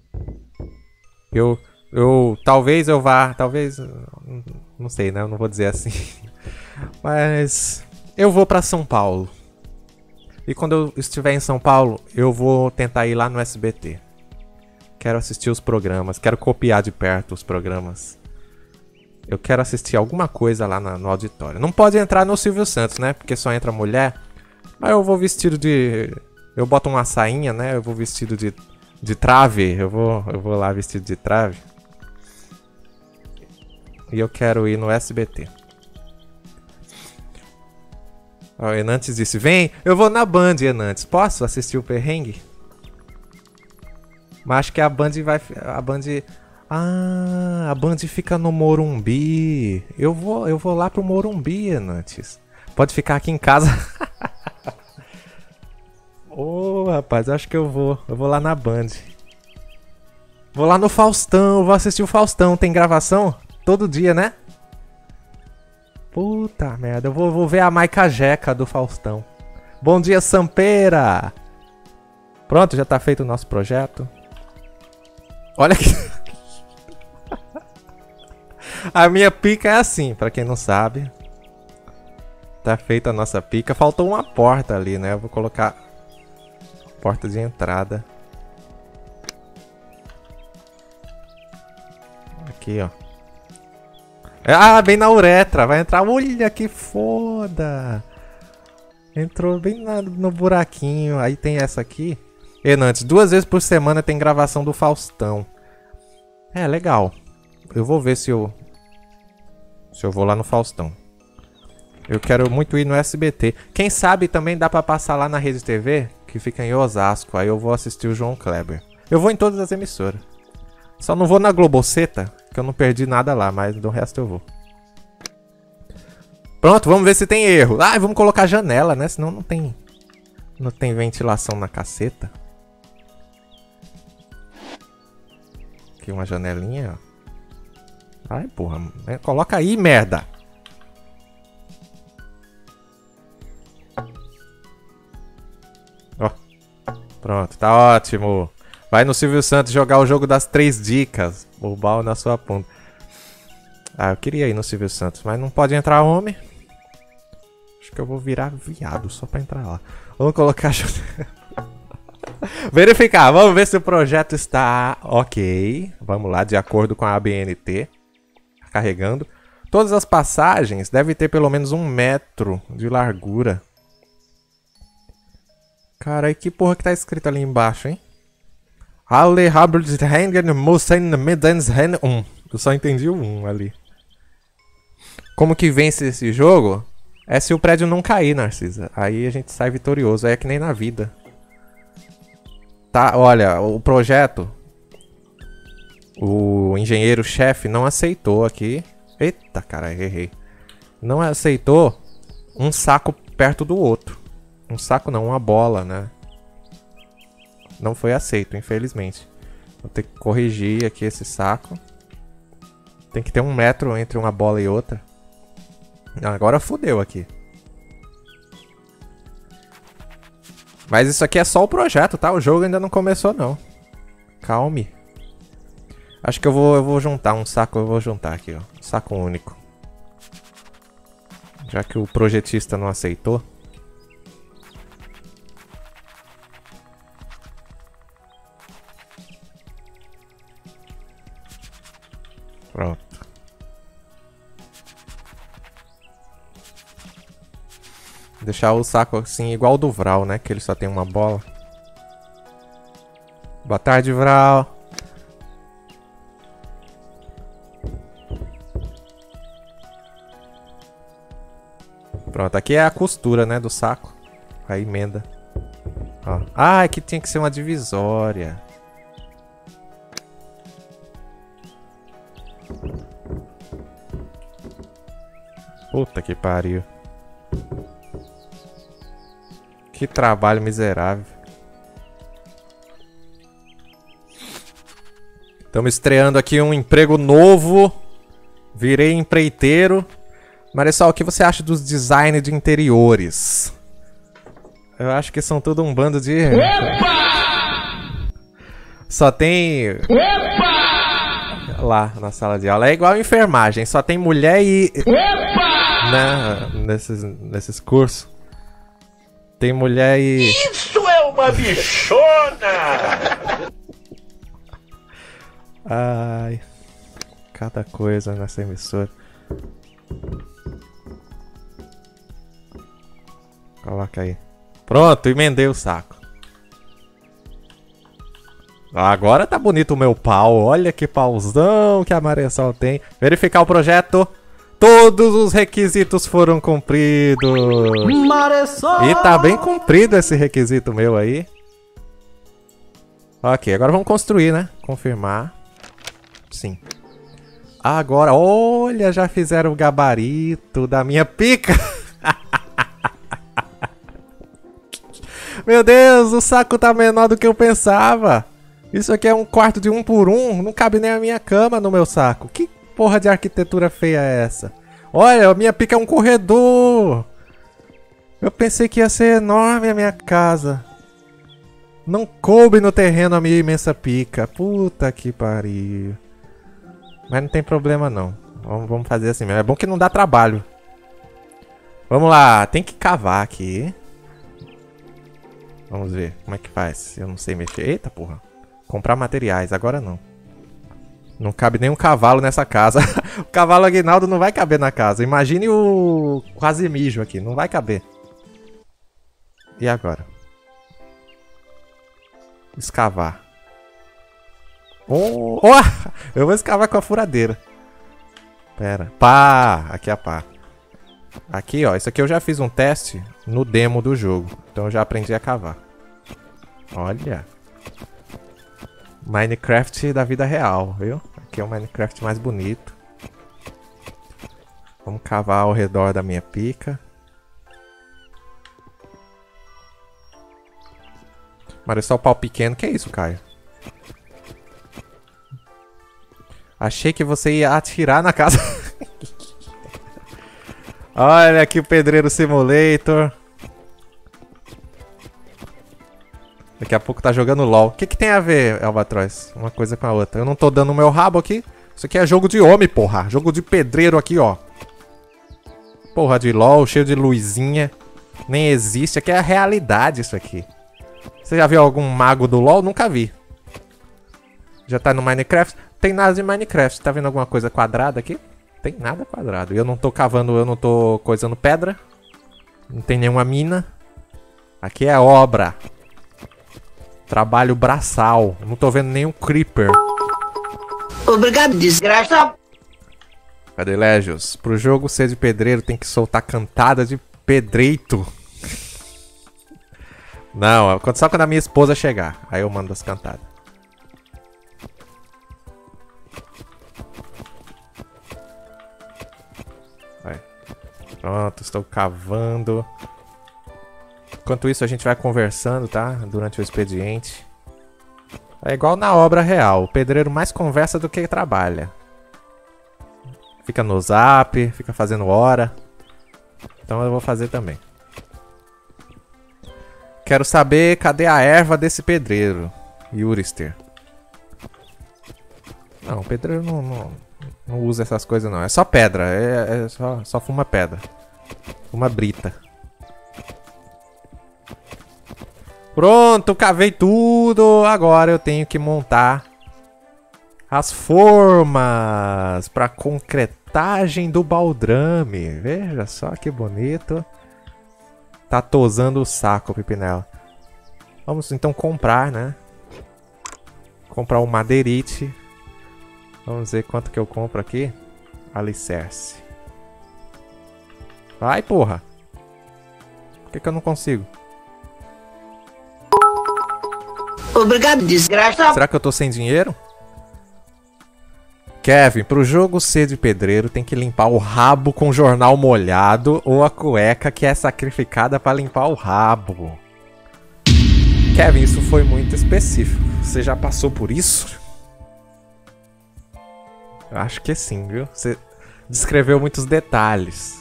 Eu, eu, talvez eu vá, talvez, não sei, né? Eu não vou dizer assim. Mas eu vou pra São Paulo. E quando eu estiver em São Paulo, eu vou tentar ir lá no S B T. Quero assistir os programas, quero copiar de perto os programas. Eu quero assistir alguma coisa lá na, no auditório. Não pode entrar no Silvio Santos, né? Porque só entra mulher. Mas eu vou vestido de... Eu boto uma sainha, né? Eu vou vestido de, de trave. Eu vou, eu vou lá vestido de trave. E eu quero ir no S B T. Ó, o Enantes disse, vem, eu vou na Band, Enantes. Posso assistir o perrengue? Mas acho que a Band vai... A Band... Ah, a Band fica no Morumbi. Eu vou, eu vou lá pro Morumbi, Enantes. Pode ficar aqui em casa. Ô, oh, rapaz, acho que eu vou. Eu vou lá na Band. Vou lá no Faustão, vou assistir o Faustão. Tem gravação? Todo dia, né? Puta merda, eu vou, vou ver a Maica Jeca do Faustão. Bom dia, Sampeira! Pronto, já tá feito o nosso projeto. Olha que... A minha pica é assim, pra quem não sabe. Tá feita a nossa pica. Faltou uma porta ali, né? Eu vou colocar... Porta de entrada. Aqui, ó. Ah, bem na uretra. Vai entrar... Olha que foda! Entrou bem na, no buraquinho. Aí tem essa aqui. E antes, duas vezes por semana tem gravação do Faustão. É, legal. Eu vou ver se eu... Se eu vou lá no Faustão. Eu quero muito ir no S B T. Quem sabe também dá pra passar lá na Rede T V, que fica em Osasco. Aí eu vou assistir o João Kleber. Eu vou em todas as emissoras. Só não vou na Globoceta, que eu não perdi nada lá, mas do resto eu vou. Pronto, vamos ver se tem erro. Ah, vamos colocar janela, né? Senão não tem... Não tem ventilação na caceta. Aqui uma janelinha, ó. Ai, porra. Coloca aí, merda. Ó. Pronto, tá ótimo. Vai no Silvio Santos jogar o jogo das três dicas. O bal na sua ponta. Ah, eu queria ir no Silvio Santos, mas não pode entrar homem. Acho que eu vou virar viado só pra entrar lá. Vamos colocar... Verificar, vamos ver se o projeto está ok. Vamos lá, de acordo com a A B N T. Carregando. Todas as passagens devem ter pelo menos um metro de largura. Cara, e que porra que tá escrito ali embaixo, hein? Alle Habertshängen müssen mittens um. Eu só entendi o um ali. Como que vence esse jogo? É se o prédio não cair, Narcisa. Aí a gente sai vitorioso. É que nem na vida. Tá, olha, o projeto... O engenheiro-chefe não aceitou aqui. Eita, cara, errei. Não aceitou um saco perto do outro. Um saco não, uma bola, né? Não foi aceito, infelizmente. Vou ter que corrigir aqui esse saco. Tem que ter um metro entre uma bola e outra. Agora fodeu aqui. Mas isso aqui é só o projeto, tá? O jogo ainda não começou, não. Calme. Acho que eu vou, eu vou juntar um saco, eu vou juntar aqui, ó. Um saco único. Já que o projetista não aceitou. Pronto. Deixar o saco assim, igual o do Vral, né? Que ele só tem uma bola. Boa tarde, Vral. Pronto, aqui é a costura, né, do saco. A emenda. Ó. Ah, aqui tinha que ser uma divisória. Puta que pariu. Que trabalho miserável. Estamos estreando aqui um emprego novo. Virei empreiteiro. Maressol, o que você acha dos designs de interiores? Eu acho que são tudo um bando de... Opa! Só tem... Opa! Lá na sala de aula. É igual a enfermagem. Só tem mulher e... Opa! Né? Nesses, nesses cursos. Tem mulher e... Isso é uma bichona! Ai... Cada coisa nessa emissora. Coloca aí. Pronto, emendei o saco. Agora tá bonito o meu pau. Olha que pauzão que a Maressol tem. Verificar o projeto. Todos os requisitos foram cumpridos. Maressol! E tá bem cumprido esse requisito meu aí. Ok, agora vamos construir, né? Confirmar. Sim. Agora, olha, já fizeram o gabarito da minha pica. Meu Deus, o saco tá menor do que eu pensava. Isso aqui é um quarto de um por um. Não cabe nem a minha cama no meu saco. Que porra de arquitetura feia é essa? Olha, a minha pica é um corredor. Eu pensei que ia ser enorme a minha casa. Não coube no terreno a minha imensa pica. Puta que pariu. Mas não tem problema não. Vamos, vamos fazer assim mesmo. É bom que não dá trabalho. Vamos lá. Tem que cavar aqui. Vamos ver como é que faz. Eu não sei mexer. Eita porra. Comprar materiais. Agora não. Não cabe nenhum cavalo nessa casa. O cavalo Aguinaldo não vai caber na casa. Imagine o quase mijo aqui. Não vai caber. E agora? Escavar. Oh, oh, eu vou escavar com a furadeira. Pera. Pá! Aqui é a pá. Aqui, ó. Isso aqui eu já fiz um teste no demo do jogo. Então eu já aprendi a cavar. Olha. Minecraft da vida real, viu? Aqui é o Minecraft mais bonito. Vamos cavar ao redor da minha pica. Mas é só o pau pequeno. Que é isso, Caio? Achei que você ia atirar na casa. Olha aqui o Pedreiro Simulator. Daqui a pouco tá jogando LOL. O que que tem a ver, Albatroz? Uma coisa com a outra. Eu não tô dando o meu rabo aqui. Isso aqui é jogo de homem, porra. Jogo de pedreiro aqui, ó. Porra de LOL, cheio de luzinha. Nem existe. Aqui é a realidade isso aqui. Você já viu algum mago do LOL? Nunca vi. Já tá no Minecraft? Tem nada de Minecraft. Tá vendo alguma coisa quadrada aqui? Tem nada quadrado. Eu não tô cavando, eu não tô coisando pedra. Não tem nenhuma mina. Aqui é obra. Trabalho braçal. Não tô vendo nenhum creeper. Obrigado, desgraça. Cadê Légios? Pro jogo ser de pedreiro tem que soltar cantada de pedreito. Não, só quando a minha esposa chegar. Aí eu mando as cantadas. Vai. Pronto, estou cavando. Enquanto isso a gente vai conversando, tá? Durante o expediente. É igual na obra real. O pedreiro mais conversa do que trabalha. Fica no zap, fica fazendo hora. Então eu vou fazer também. Quero saber cadê a erva desse pedreiro. Yurister. Não, o pedreiro não, não, não usa essas coisas não. É só pedra. É, é só, só fuma pedra. Fuma brita. Pronto, cavei tudo. Agora eu tenho que montar as formas para concretagem do baldrame. Veja só que bonito. Tá tosando o saco, Pipinela. Vamos então comprar, né? Comprar o madeirite. Vamos ver quanto que eu compro aqui. Alicerce. Vai, porra. Por que que eu não consigo? Obrigado, desgraça. Será que eu tô sem dinheiro? Kevin, pro jogo ser de pedreiro tem que limpar o rabo com jornal molhado ou a cueca que é sacrificada pra limpar o rabo. Kevin, isso foi muito específico. Você já passou por isso? Eu acho que sim, viu? Você descreveu muitos detalhes.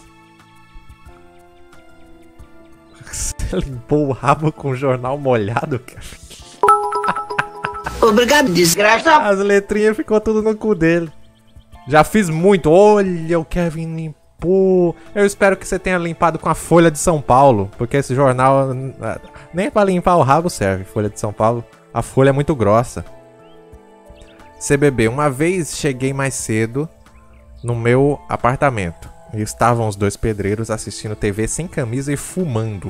Você limpou o rabo com jornal molhado, Kevin? Obrigado, desgraça. As letrinhas ficou tudo no cu dele. Já fiz muito. Olha, o Kevin limpou. Eu espero que você tenha limpado com a Folha de São Paulo. Porque esse jornal nem pra limpar o rabo serve. Folha de São Paulo. A folha é muito grossa. C B B, uma vez cheguei mais cedo no meu apartamento. E estavam os dois pedreiros assistindo T V sem camisa e fumando.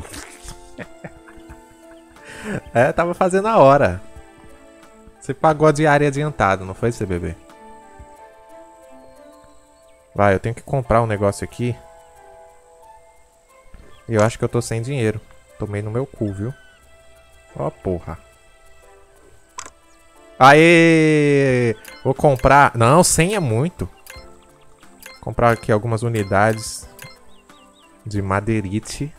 É, tava fazendo a hora. Você pagou a diária adiantada, não foi, C B B? Vai, eu tenho que comprar um negócio aqui. E eu acho que eu tô sem dinheiro. Tomei no meu cu, viu? Ó, porra. Aê! Vou comprar... Não, cem é muito. Vou comprar aqui algumas unidades de madeirite.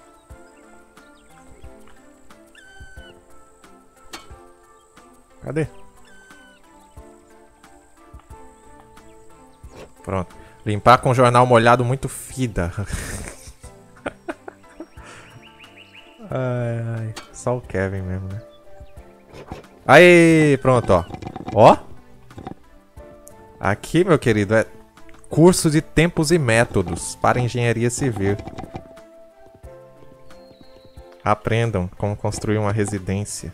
Cadê? Pronto. Limpar com jornal molhado muito fida. Ai, ai. Só o Kevin mesmo, né? Aí, pronto, ó. Ó. Aqui, meu querido, é curso de tempos e métodos para engenharia civil. Aprendam como construir uma residência.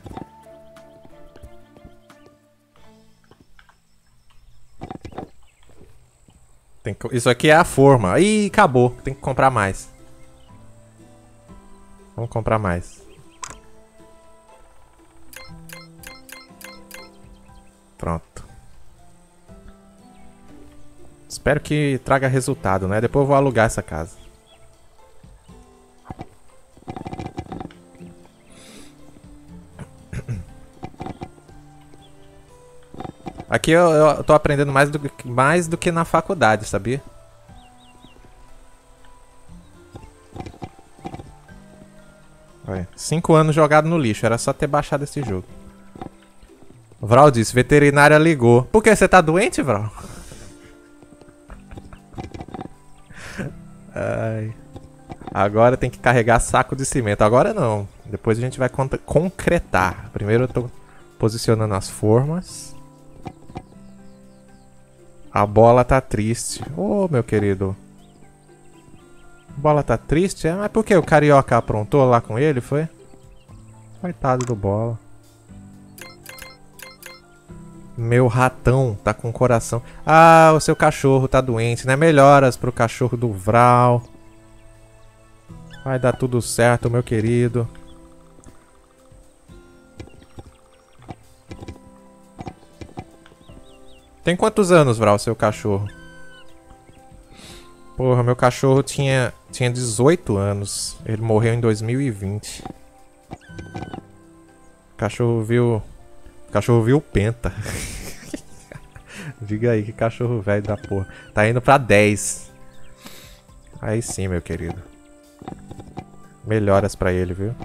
Tem que... Isso aqui é a forma. Ih, acabou. Tem que comprar mais. Vamos comprar mais. Pronto. Espero que traga resultado, né? Depois eu vou alugar essa casa. Aqui eu, eu tô aprendendo mais do, mais do que na faculdade, sabia? Olha, cinco anos jogado no lixo, era só ter baixado esse jogo. Vral disse, veterinária ligou. Por que? Você tá doente, Vral? Ai. Agora tem que carregar saco de cimento. Agora não. Depois a gente vai con concretar. Primeiro eu tô posicionando as formas. A bola tá triste. Ô, oh, meu querido. A bola tá triste? É, mas por que o Carioca aprontou lá com ele, foi? Coitado do Bola. Meu ratão tá com coração. Ah, o seu cachorro tá doente, né? Melhoras pro cachorro do Vral. Vai dar tudo certo, meu querido. Tem quantos anos, Vral, seu cachorro? Porra, meu cachorro tinha, tinha dezoito anos. Ele morreu em dois mil e vinte. O cachorro viu... O cachorro viu o Penta. Diga aí, que cachorro velho da porra. Tá indo pra dez. Aí sim, meu querido. Melhoras pra ele, viu?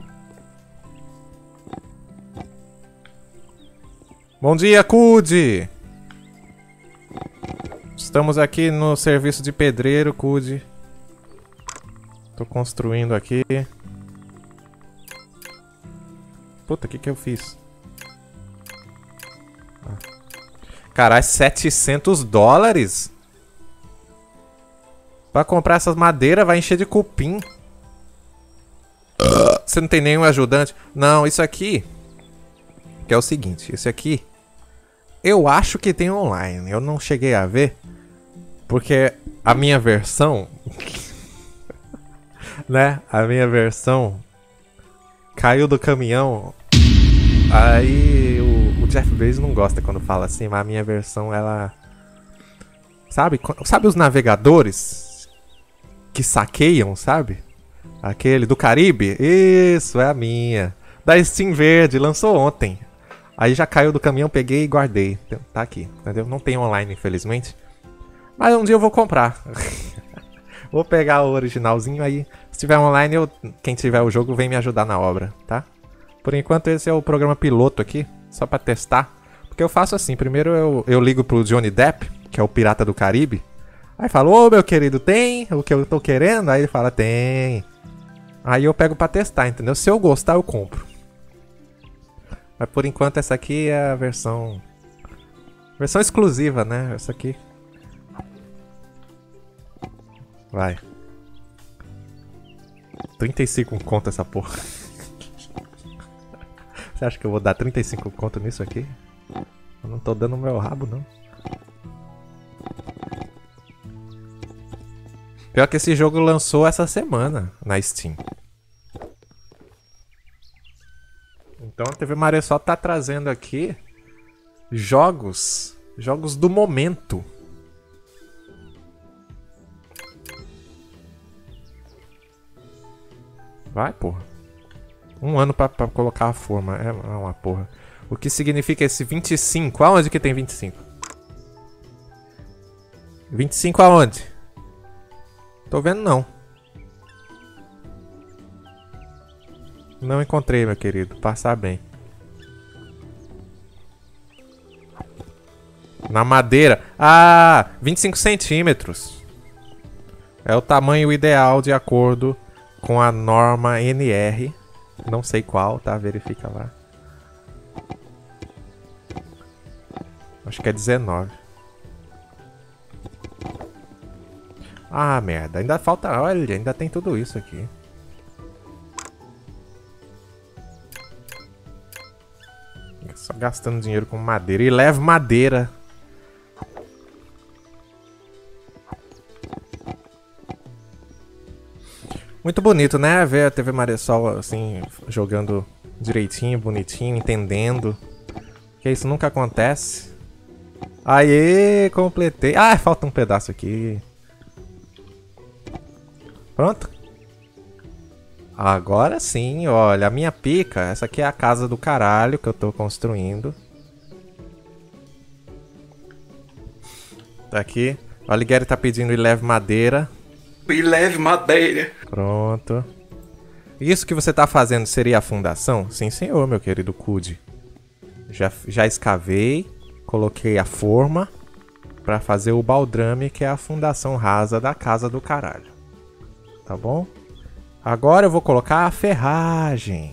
Bom dia, Cude! Estamos aqui no serviço de pedreiro, Cude. Tô construindo aqui. Puta, o que que eu fiz? Caralho, setecentos dólares? Pra comprar essas madeiras vai encher de cupim. Você não tem nenhum ajudante? Não, isso aqui... Que é o seguinte, esse aqui... Eu acho que tem online. Eu não cheguei a ver. Porque a minha versão... né? A minha versão... Caiu do caminhão. Aí o, o Jeff Bezos não gosta quando fala assim. Mas a minha versão, ela... Sabe? Sabe os navegadores? Que saqueiam, sabe? Aquele do Caribe? Isso, é a minha. Da Steam Verde, lançou ontem. Aí já caiu do caminhão, peguei e guardei. Tá aqui, entendeu? Não tem online, infelizmente. Mas um dia eu vou comprar. Vou pegar o originalzinho aí. Se tiver online, eu, quem tiver o jogo vem me ajudar na obra, tá? Por enquanto esse é o programa piloto aqui, só pra testar. Porque eu faço assim, primeiro eu, eu ligo pro Johnny Depp, que é o pirata do Caribe. Aí falo, ô meu querido, tem o que eu tô querendo? Aí ele fala, tem. Aí eu pego pra testar, entendeu? Se eu gostar, eu compro. Mas por enquanto essa aqui é a versão... Versão exclusiva, né? Essa aqui. Vai. trinta e cinco conto essa porra. Você acha que eu vou dar trinta e cinco conto nisso aqui? Eu não tô dando o meu rabo, não. Pior que esse jogo lançou essa semana na Steam. Então a T V Maressol tá trazendo aqui jogos, jogos do momento. Vai, porra. Um ano pra, pra colocar a forma. É uma porra. O que significa esse vinte e cinco? Aonde que tem vinte e cinco? vinte e cinco aonde? Tô vendo não. Não encontrei, meu querido. Passar bem. Na madeira. Ah, vinte e cinco centímetros. É o tamanho ideal de acordo com a norma N R. Não sei qual, tá? Verifica lá. Acho que é dezenove. Ah, merda. Ainda falta... Olha, ainda tem tudo isso aqui. Só gastando dinheiro com madeira. E leva madeira. Muito bonito, né? Ver a T V Maressol assim, jogando direitinho, bonitinho, entendendo. Que isso nunca acontece. Aê, completei. Ah, falta um pedaço aqui. Pronto. Agora sim, olha, a minha pica. Essa aqui é a casa do caralho que eu tô construindo. Tá aqui. O Alighieri tá pedindo e leve madeira. E leve madeira. Pronto. Isso que você tá fazendo seria a fundação? Sim, senhor, meu querido Cude. Já, já escavei, coloquei a forma pra fazer o baldrame, que é a fundação rasa da casa do caralho. Tá bom? Agora eu vou colocar a ferragem.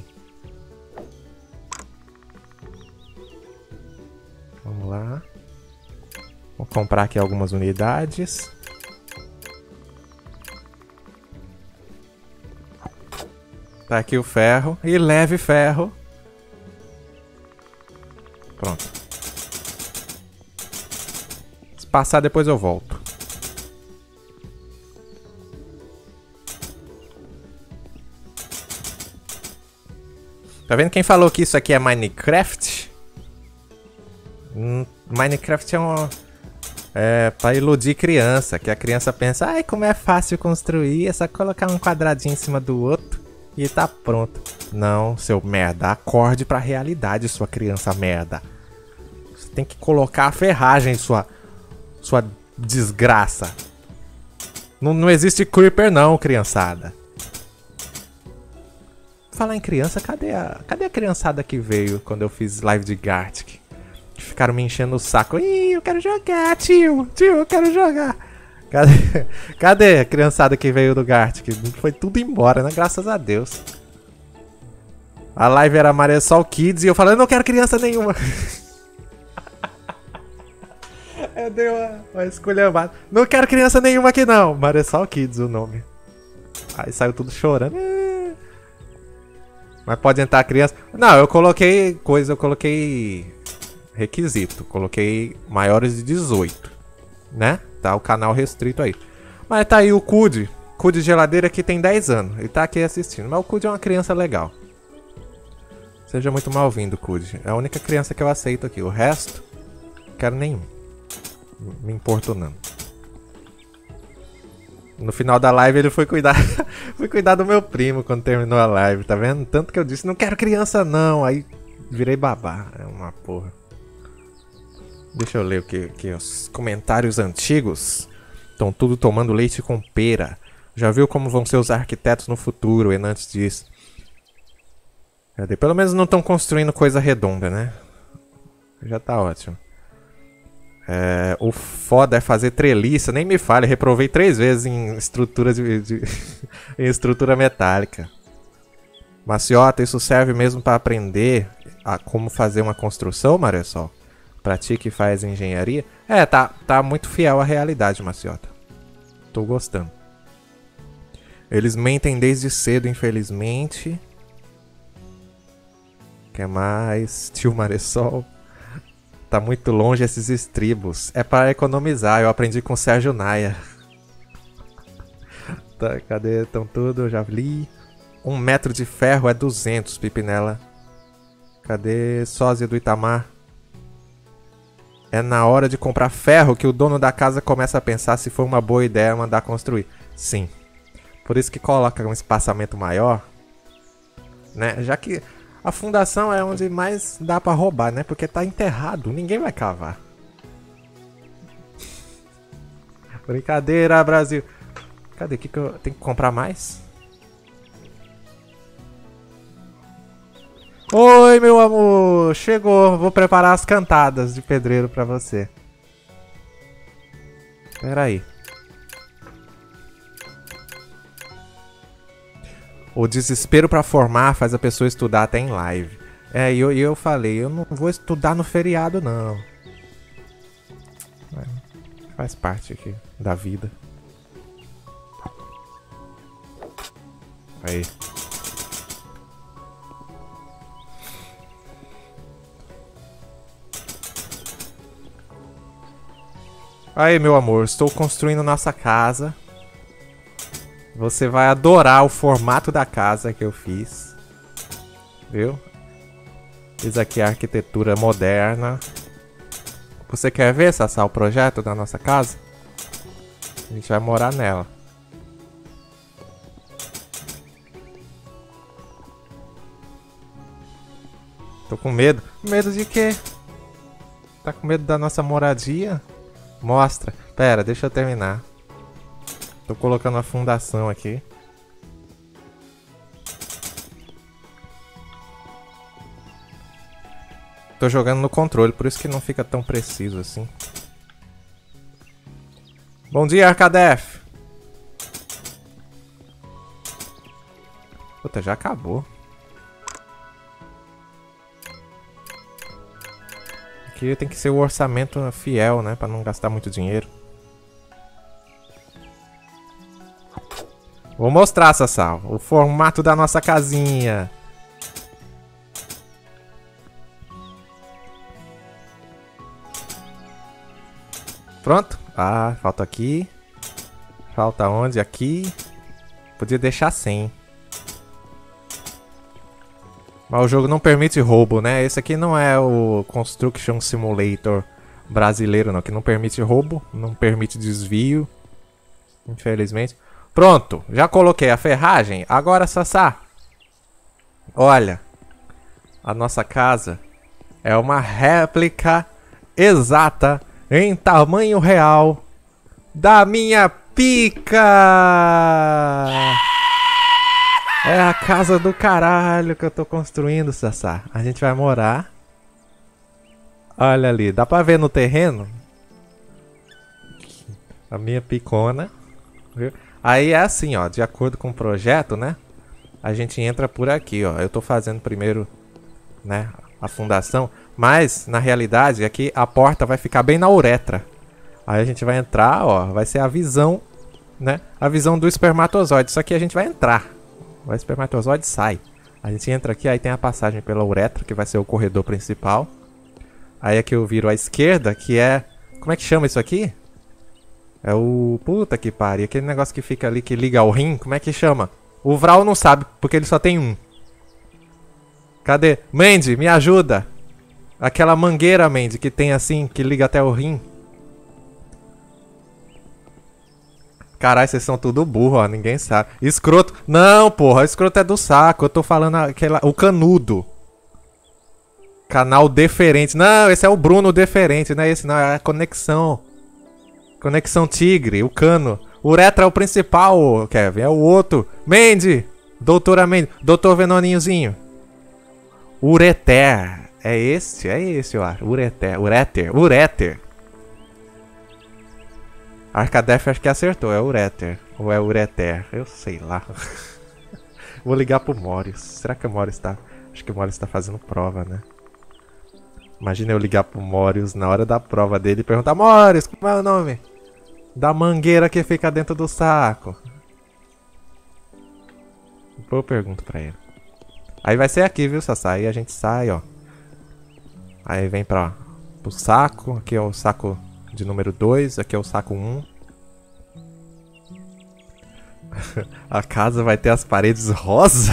Vamos lá. Vou comprar aqui algumas unidades. Tá aqui o ferro. E leve ferro. Pronto. Se passar, depois eu volto. Tá vendo quem falou que isso aqui é Minecraft? Hum, Minecraft é uma... É pra iludir criança. Que a criança pensa, ai, como é fácil construir. É só colocar um quadradinho em cima do outro e tá pronto. Não, seu merda. Acorde pra realidade, sua criança merda. Você tem que colocar a ferragem, sua... Sua desgraça. Não, não existe creeper não, criançada. Falar em criança, cadê a, cadê a criançada que veio quando eu fiz live de Gartic? Que ficaram me enchendo o saco. Ih, eu quero jogar, tio. Tio, eu quero jogar. Cadê, cadê a criançada que veio do Gartic? Foi tudo embora, né? Graças a Deus. A live era Maressol Kids e eu falei, eu não quero criança nenhuma. Eu dei uma, uma esculhambada. Não quero criança nenhuma aqui não. Maressol Kids o nome. Aí saiu tudo chorando. Mas pode entrar criança. Não, eu coloquei coisa, eu coloquei requisito. Coloquei maiores de dezoito. Né? Tá o canal restrito aí. Mas tá aí o Cude. Cude Geladeira que tem dez anos. Ele tá aqui assistindo. Mas o Cude é uma criança legal. Seja muito mal-vindo, Cude. É a única criança que eu aceito aqui. O resto, não quero nenhum. Me importunando. No final da live ele foi cuidar foi cuidar do meu primo quando terminou a live, tá vendo? Tanto que eu disse, não quero criança não. Aí virei babá. É uma porra. Deixa eu ler o que, que os comentários antigos. Estão tudo tomando leite com pera. Já viu como vão ser os arquitetos no futuro, e antes disso. Cadê? Pelo menos não estão construindo coisa redonda, né? Já tá ótimo. É, o foda é fazer treliça, nem me fale, reprovei três vezes em estrutura de, de em estrutura metálica. Maciota, isso serve mesmo para aprender a como fazer uma construção, Maressol? Pra ti que faz engenharia? É, tá, tá muito fiel à realidade, Maciota. Tô gostando. Eles mentem desde cedo, infelizmente. Que mais? Tio Maressol. Tá muito longe esses estribos. É para economizar. Eu aprendi com o Sérgio Naia. Tá, cadê? Estão tudo? Eu já li. Um metro de ferro é duzentos, Pipinela. Cadê? Sósia do Itamar. É na hora de comprar ferro que o dono da casa começa a pensar se foi uma boa ideia mandar construir. Sim. Por isso que coloca um espaçamento maior. Né? Já que... a fundação é onde mais dá pra roubar, né? Porque tá enterrado, ninguém vai cavar. Brincadeira, Brasil. Cadê? Que que eu tenho que comprar mais? Oi, meu amor! Chegou! Vou preparar as cantadas de pedreiro pra você. Pera aí. o desespero pra formar faz a pessoa estudar até em live. É, e eu, e eu falei, eu não vou estudar no feriado, não. É, faz parte aqui da vida. Aí. Aí, meu amor, estou construindo nossa casa. Você vai adorar o formato da casa que eu fiz. Viu? Fiz aqui a arquitetura moderna. Você quer ver, Sassá, o projeto da nossa casa? A gente vai morar nela. Tô com medo. Medo de quê? Tá com medo da nossa moradia? Mostra. Pera, deixa eu terminar. Tô colocando a fundação aqui. Tô jogando no controle, por isso que não fica tão preciso assim. Bom dia, Arcadef! Puta, já acabou. Aqui tem que ser o orçamento fiel, né? Pra não gastar muito dinheiro. Vou mostrar, Sassá, o formato da nossa casinha. Pronto. Ah, falta aqui. Falta onde? Aqui. Podia deixar sem. Mas o jogo não permite roubo, né? Esse aqui não é o Construction Simulator brasileiro, não. Que não permite roubo, não permite desvio. Infelizmente. Pronto, já coloquei a ferragem. Agora, Sassá, olha, a nossa casa é uma réplica exata em tamanho real da minha pica. É a casa do caralho que eu tô construindo, Sassá. A gente vai morar. Olha ali, dá pra ver no terreno? A minha picona, viu? Aí é assim, ó, de acordo com o projeto, né? A gente entra por aqui, ó. Eu tô fazendo primeiro, né, a fundação. Mas, na realidade, aqui a porta vai ficar bem na uretra. Aí a gente vai entrar, ó. Vai ser a visão, né? A visão do espermatozoide. Só que a gente vai entrar. O espermatozoide sai. A gente entra aqui, aí tem a passagem pela uretra, que vai ser o corredor principal. Aí aqui eu viro à esquerda, que é... Como é que chama isso aqui? É o... Puta que pariu. Aquele negócio que fica ali, que liga ao rim. Como é que chama? O Vral não sabe, porque ele só tem um. Cadê? Mandy, me ajuda. Aquela mangueira, Mandy, que tem assim, que liga até o rim. Caralho, vocês são tudo burro, ó. Ninguém sabe. Escroto. Não, porra. Escroto é do saco. Eu tô falando aquela... O canudo. Canal deferente. Não, esse é o Bruno deferente. Não é esse, não. É a conexão. Conexão Tigre, o cano. Uretra é o principal, Kevin. É o outro. Mandy. Doutora Mandy. Doutor Venoninhozinho. Ureter. É esse? É esse, eu acho. Ureter. Ureter. Ureter. Arcadef acho que acertou. É Ureter. Ou é Ureter. Eu sei lá. Vou ligar pro Morius. Será que o Morius tá... Acho que o Morius tá fazendo prova, né? Imagina eu ligar pro Morius na hora da prova dele e perguntar: Morius, como é o nome da mangueira que fica dentro do saco? Depois eu pergunto pra ele. Aí vai ser aqui, viu, Sassá? Aí a gente sai, ó. Aí vem pra, pro saco. Aqui é o saco de número dois. Aqui é o saco um. A casa vai ter as paredes rosa.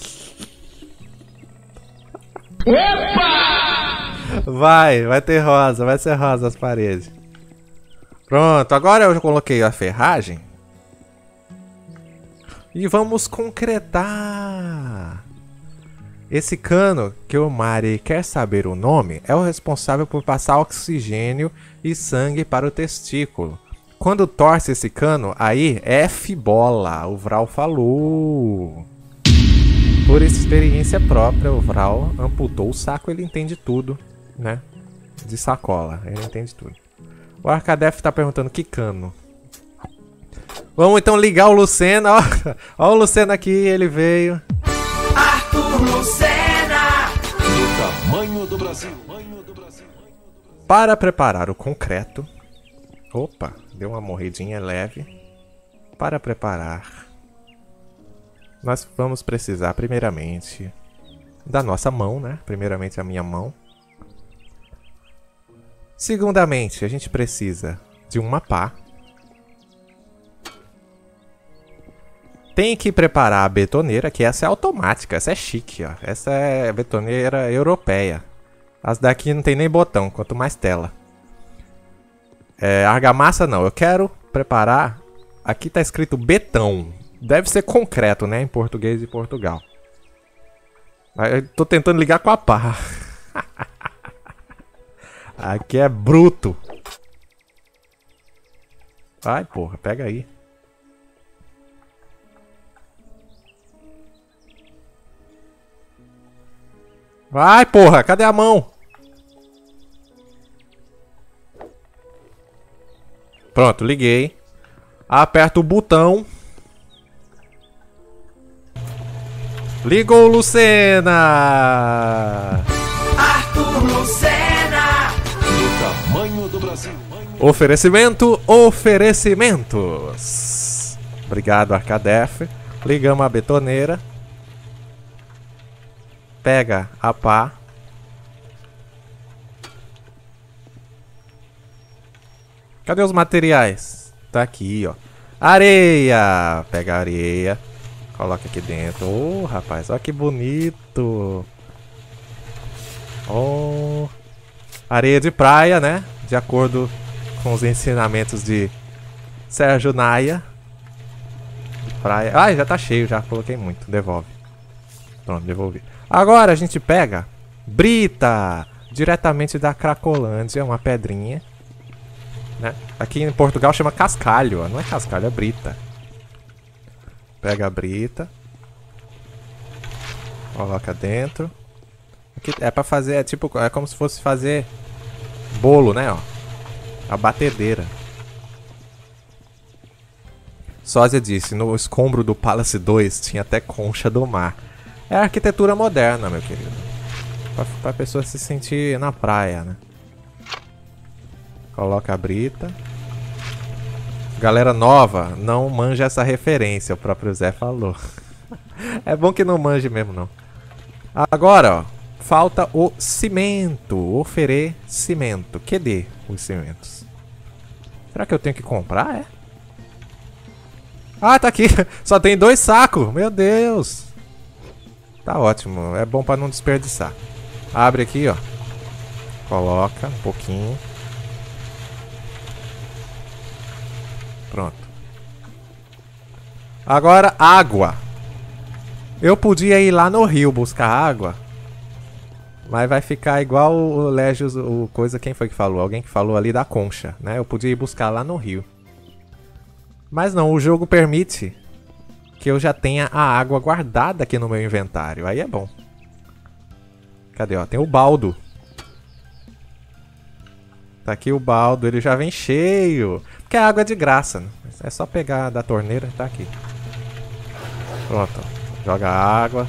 Opa! Vai, vai ter rosa, vai ser rosa as paredes. Pronto, agora eu já coloquei a ferragem. E vamos concretar. Esse cano, que o Mari quer saber o nome, é o responsável por passar oxigênio e sangue para o testículo. Quando torce esse cano, aí é F-bola, o Vral falou. Por experiência própria, o Vral amputou o saco, ele entende tudo, né? De sacola, ele entende tudo. O Arcadef tá perguntando que cano. Vamos então ligar o Lucena. Ó, ó o Lucena aqui, ele veio. Arthur Lucena. Do tamanho do Brasil. Para preparar o concreto. Opa, deu uma morridinha leve. Para preparar, nós vamos precisar primeiramente da nossa mão, né? Primeiramente a minha mão. Segundamente, a gente precisa de uma pá. Tem que preparar a betoneira, que essa é automática, essa é chique, ó. Essa é a betoneira europeia. As daqui não tem nem botão, quanto mais tela. É, argamassa não, eu quero preparar... Aqui tá escrito betão. Deve ser concreto, né? Em português de Portugal. Eu tô tentando ligar com a pá. Aqui é bruto. Vai, porra, pega aí. Vai, porra, cadê a mão? Pronto, liguei. Aperta o botão. Ligou o Lucena! Arthur Lucena! Do tamanho do Brasil. Oferecimento, oferecimentos. Obrigado, Arcadef. Ligamos a betoneira. Pega a pá. Cadê os materiais? Tá aqui, ó. Areia! Pega a areia. Coloca aqui dentro. Ô, oh, rapaz, olha que bonito. Oh. Areia de praia, né? De acordo com os ensinamentos de Sérgio Naia. Praia. Ai, já tá cheio, já coloquei muito. Devolve. Pronto, devolvi. Agora a gente pega brita. Diretamente da Cracolândia, uma pedrinha. Né? Aqui em Portugal chama cascalho, ó. Não é cascalho, é brita. Pega a brita. Coloca dentro. Aqui é pra fazer, é tipo, é como se fosse fazer bolo, né, ó. A batedeira. Sósia disse, no escombro do Palace dois tinha até concha do mar. É arquitetura moderna, meu querido. Pra, pra pessoa se sentir na praia, né. Coloca a brita. Galera nova, não manja essa referência, o próprio Zé falou. É bom que não manje mesmo, não. Agora, ó, falta o cimento, oferecimento. Cadê os cimentos? Será que eu tenho que comprar, é? Ah, tá aqui. Só tem dois sacos, meu Deus. Tá ótimo, é bom pra não desperdiçar. Abre aqui, ó. Coloca um pouquinho. Pronto. Agora, água. Eu podia ir lá no rio buscar água. Mas vai ficar igual o Légios, o coisa, quem foi que falou? Alguém que falou ali da concha, né? Eu podia ir buscar lá no rio. Mas não, o jogo permite que eu já tenha a água guardada aqui no meu inventário. Aí é bom. Cadê, ó? Tem o baldo. Tá aqui o baldo, ele já vem cheio. Porque a água é de graça, né? É só pegar da torneira, tá aqui. Pronto, joga água.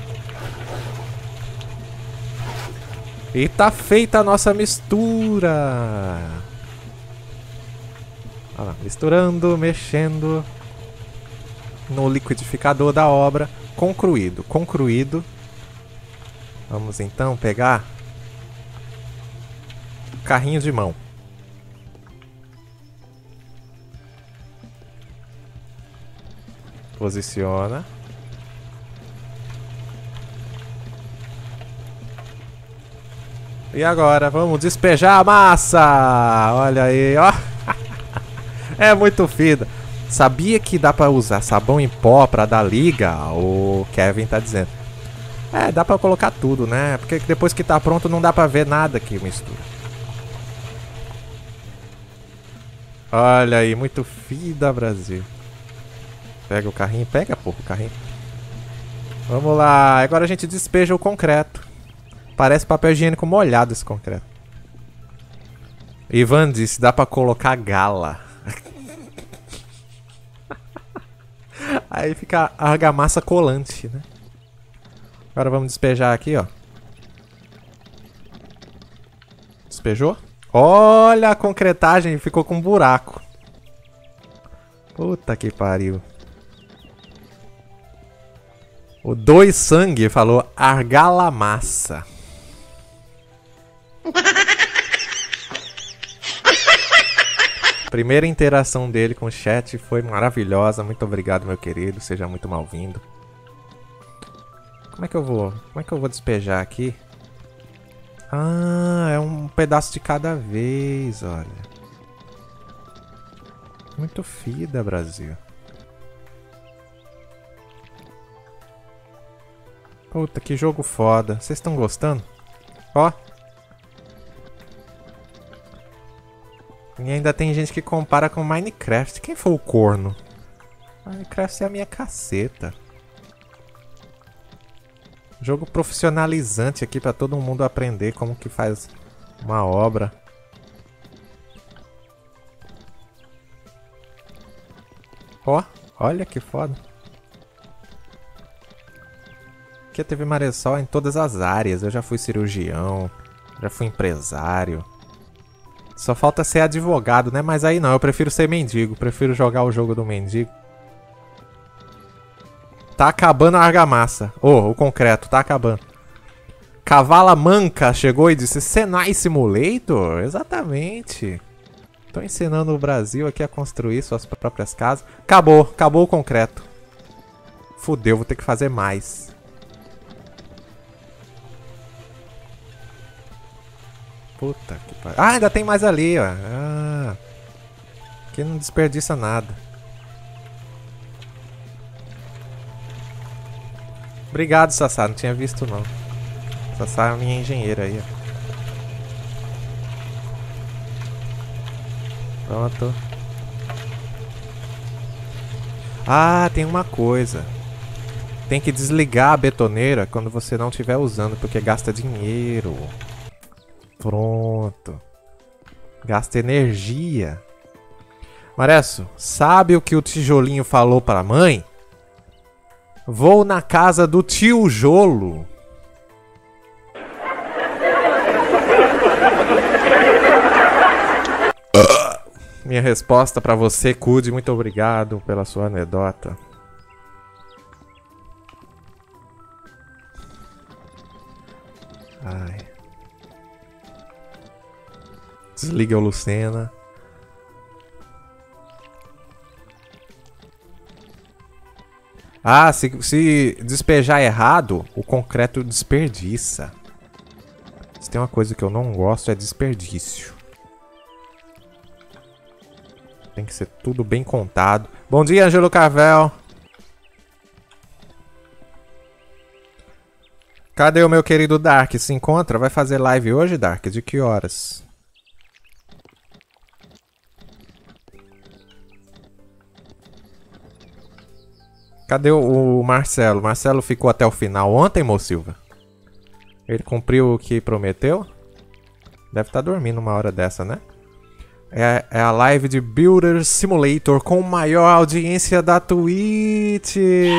E tá feita a nossa mistura. Olha lá, misturando, mexendo no liquidificador da obra. Concluído, concluído. Vamos então pegar o carrinho de mão. Posiciona. E agora, vamos despejar a massa! Olha aí, ó! É muito fina. Sabia que dá pra usar sabão em pó pra dar liga? O Kevin tá dizendo. É, dá pra colocar tudo, né? Porque depois que tá pronto não dá pra ver nada que mistura. Olha aí, muito fina, Brasil. Pega o carrinho, pega, porra, o carrinho. Vamos lá, agora a gente despeja o concreto. Parece papel higiênico molhado esse concreto. Ivan disse, dá pra colocar gala. Aí fica a argamassa colante, né? Agora vamos despejar aqui, ó. Despejou? Olha a concretagem, ficou com um buraco. Puta que pariu. O Dois Sangue falou argalamassa. Primeira interação dele com o chat foi maravilhosa. Muito obrigado, meu querido. Seja muito mal-vindo. Como é que eu vou? Como é que eu vou despejar aqui? Ah, é um pedaço de cada vez, olha. Muito fida, Brasil. Puta, que jogo foda. Vocês estão gostando? Ó. E ainda tem gente que compara com Minecraft. Quem foi o corno? Minecraft é a minha caceta. Jogo profissionalizante aqui pra todo mundo aprender como que faz uma obra. Ó, olha que foda. Aqui teve Maressol em todas as áreas. Eu já fui cirurgião, já fui empresário. Só falta ser advogado, né? Mas aí não, eu prefiro ser mendigo. Prefiro jogar o jogo do mendigo. Tá acabando a argamassa. Oh, o concreto, tá acabando. Cavala Manca chegou e disse: Senai Simulator? Exatamente. Tô ensinando o Brasil aqui a construir suas próprias casas. Acabou, acabou o concreto. Fudeu, vou ter que fazer mais. Puta que pariu. Ah, ainda tem mais ali, ó. Ah, aqui não desperdiça nada. Obrigado, Sassá. Não tinha visto, não. Sassá é a minha engenheira aí, ó. Pronto. Ah, tem uma coisa. Tem que desligar a betoneira quando você não estiver usando, porque gasta dinheiro. Pronto. Gasta energia. Maresso, sabe o que o tijolinho falou para a mãe? Vou na casa do tio Jolo. Minha resposta para você, Cude. Muito obrigado pela sua anedota. Ai. Desliga o Lucena. Ah, se, se despejar errado, o concreto desperdiça. Se tem uma coisa que eu não gosto é desperdício. Tem que ser tudo bem contado. Bom dia, Ângelo Carvel. Cadê o meu querido Dark? Se encontra? Vai fazer live hoje, Dark? De que horas? Cadê o Marcelo? Marcelo ficou até o final ontem, Mo Silva? Ele cumpriu o que prometeu? Deve estar dormindo uma hora dessa, né? É, é a live de Builder Simulator com maior audiência da Twitch.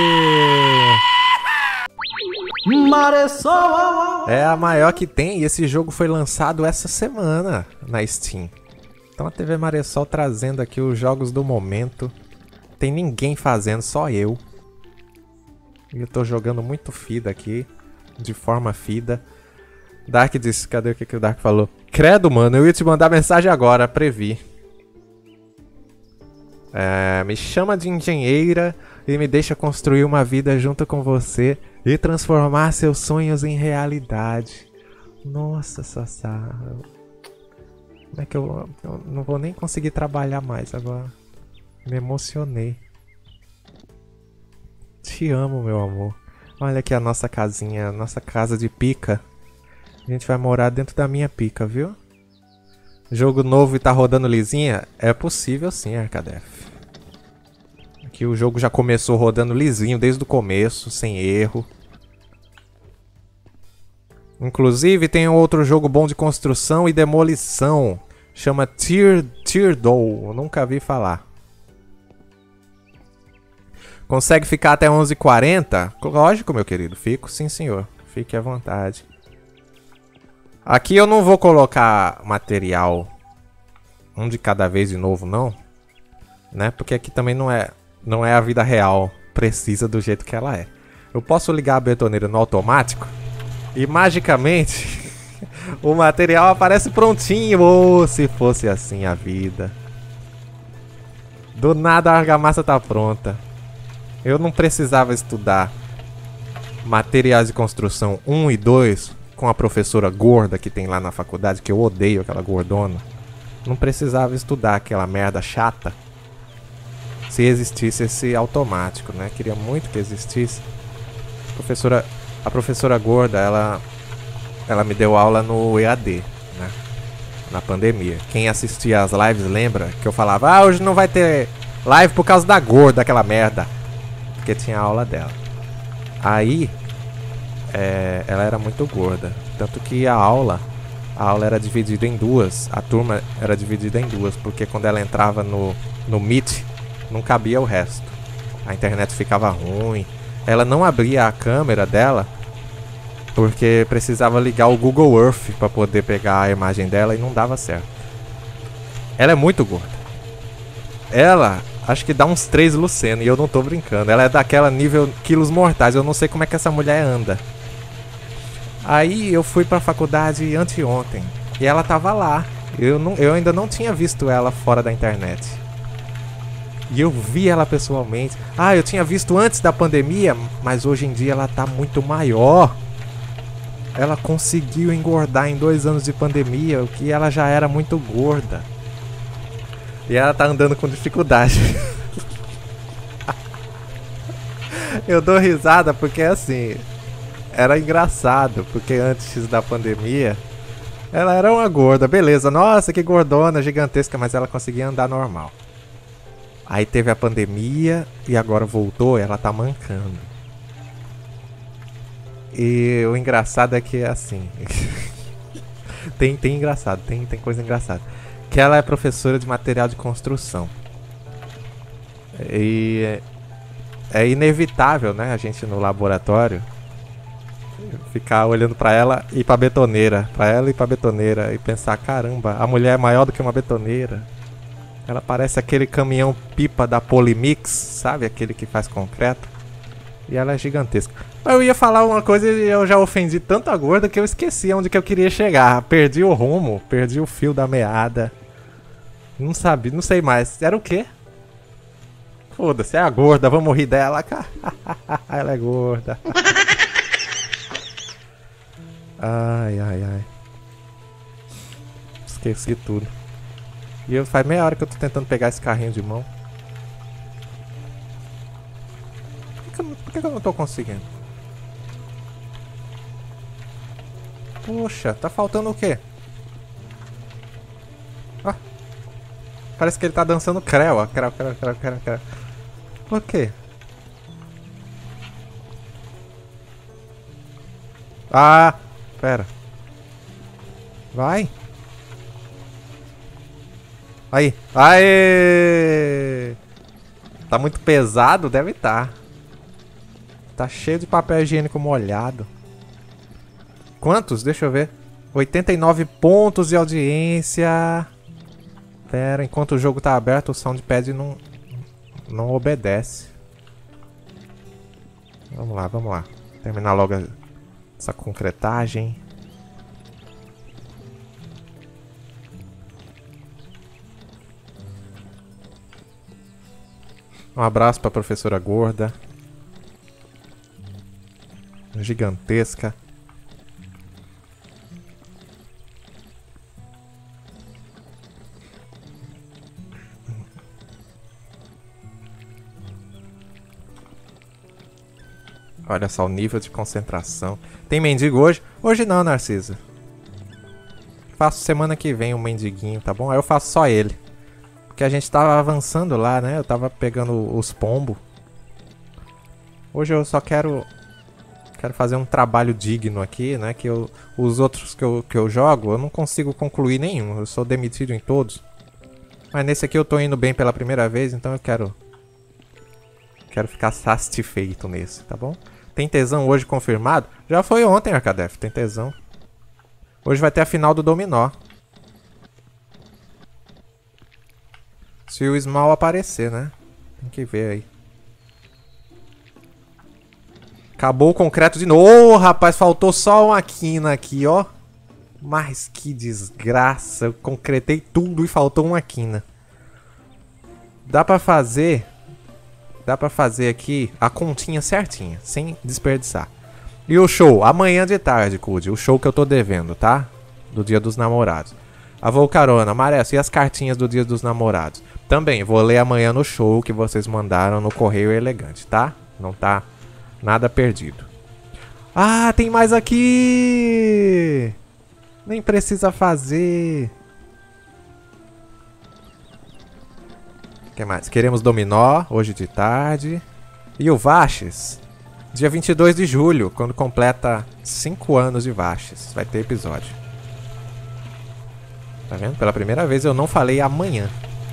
Maressol! É a maior que tem e esse jogo foi lançado essa semana na Steam. Então a T V Maressol trazendo aqui os jogos do momento. Tem ninguém fazendo, só eu. E eu tô jogando muito fida aqui, de forma fida. Dark disse, cadê o que, que o Dark falou? Credo, mano, eu ia te mandar mensagem agora, previ. É, me chama de engenheira e me deixa construir uma vida junto com você e transformar seus sonhos em realidade. Nossa, Sassá. Como é que eu, eu não vou nem conseguir trabalhar mais agora? Me emocionei. Te amo, meu amor. Olha aqui a nossa casinha, a nossa casa de pica. A gente vai morar dentro da minha pica, viu? Jogo novo e tá rodando lisinha? É possível sim, Arcadef. Aqui o jogo já começou rodando lisinho desde o começo, sem erro. Inclusive tem outro jogo bom de construção e demolição. Chama Tear, Teardow, eu nunca vi falar. Consegue ficar até onze e quarenta? Lógico, meu querido. Fico, sim, senhor. Fique à vontade. Aqui eu não vou colocar material um de cada vez de novo, não. Né? Porque aqui também não é, não é a vida real precisa do jeito que ela é. Eu posso ligar a betoneira no automático e magicamente o material aparece prontinho. Oh, se fosse assim a vida. Do nada a argamassa tá pronta. Eu não precisava estudar materiais de construção um e dois com a professora gorda que tem lá na faculdade, que eu odeio aquela gordona. Não precisava estudar aquela merda chata se existisse esse automático, né? Queria muito que existisse. A professora, a professora gorda, ela, ela me deu aula no E A D, né? Na pandemia. Quem assistia às lives lembra que eu falava: ah, hoje não vai ter live por causa da gorda, aquela merda. Porque tinha aula dela. Aí, é, ela era muito gorda. Tanto que a aula, a aula era dividida em duas. A turma era dividida em duas. Porque quando ela entrava no, no Meet, não cabia o resto. A internet ficava ruim. Ela não abria a câmera dela porque precisava ligar o Google Earth para poder pegar a imagem dela e não dava certo. Ela é muito gorda. Ela, acho que dá uns três Luceno e eu não tô brincando. Ela é daquela nível quilos mortais. Eu não sei como é que essa mulher anda. Aí eu fui pra faculdade anteontem e ela tava lá. Eu, não, eu ainda não tinha visto ela fora da internet. E eu vi ela pessoalmente. Ah, eu tinha visto antes da pandemia, mas hoje em dia ela tá muito maior. Ela conseguiu engordar em dois anos de pandemia, o que ela já era muito gorda. E ela tá andando com dificuldade. Eu dou risada porque assim, era engraçado, porque antes da pandemia ela era uma gorda, beleza, nossa, que gordona, gigantesca, mas ela conseguia andar normal. Aí teve a pandemia e agora voltou e ela tá mancando. E o engraçado é que assim tem, tem engraçado, tem, tem coisa engraçada. Que ela é professora de material de construção. E é, é inevitável, né, a gente no laboratório ficar olhando pra ela e pra betoneira, pra ela e pra betoneira e pensar, caramba, a mulher é maior do que uma betoneira. Ela parece aquele caminhão pipa da Polimix, sabe? Aquele que faz concreto. E ela é gigantesca. Eu ia falar uma coisa e eu já ofendi tanto a gorda que eu esqueci onde que eu queria chegar. Perdi o rumo, perdi o fio da meada. Não sabia, não sei mais. Era o quê? Foda-se, é a gorda, vamos rir dela. Ela é gorda. Ai, ai, ai. Esqueci tudo. E eu, faz meia hora que eu tô tentando pegar esse carrinho de mão. Por que, que, eu, não, por que, que eu não tô conseguindo? Poxa, tá faltando o quê? Ah, parece que ele tá dançando creu, ó. Creu, creu, creu, creu, creu. Por quê? Ah, pera. Vai. Aí, aê! Tá muito pesado? Deve estar. Tá. Tá cheio de papel higiênico molhado. Quantos? Deixa eu ver. oitenta e nove pontos de audiência. Pera, enquanto o jogo tá aberto, o Soundpad não, não obedece. Vamos lá, vamos lá. Terminar logo essa concretagem. Um abraço pra professora gorda. Gigantesca. Olha só o nível de concentração. Tem mendigo hoje? Hoje não, Narcisa. Faço semana que vem um mendiguinho, tá bom? Aí eu faço só ele. Porque a gente tava avançando lá, né? Eu tava pegando os pombos. Hoje eu só quero... Quero fazer um trabalho digno aqui, né? Que eu, os outros que eu, que eu jogo, eu não consigo concluir nenhum. Eu sou demitido em todos. Mas nesse aqui eu tô indo bem pela primeira vez, então eu quero... Quero ficar satisfeito nesse, tá bom? Tem tesão hoje confirmado? Já foi ontem, Arcadef, tem tesão. Hoje vai ter a final do dominó. Se o Small aparecer, né? Tem que ver aí. Acabou o concreto de novo. Ô, oh, rapaz, faltou só uma quina aqui, ó. Mas que desgraça. Eu concretei tudo e faltou uma quina. Dá pra fazer... Dá pra fazer aqui a continha certinha, sem desperdiçar. E o show? Amanhã de tarde, Cudi. O show que eu tô devendo, tá? Do Dia dos Namorados. A Volcarona, Maresso, e as cartinhas do Dia dos Namorados? Também, vou ler amanhã no show que vocês mandaram no Correio Elegante, tá? Não tá nada perdido. Ah, tem mais aqui! Nem precisa fazer. O que mais? Queremos dominó, hoje de tarde. E o Vaches? Dia vinte e dois de julho, quando completa cinco anos de Vaches. Vai ter episódio. Tá vendo? Pela primeira vez eu não falei amanhã.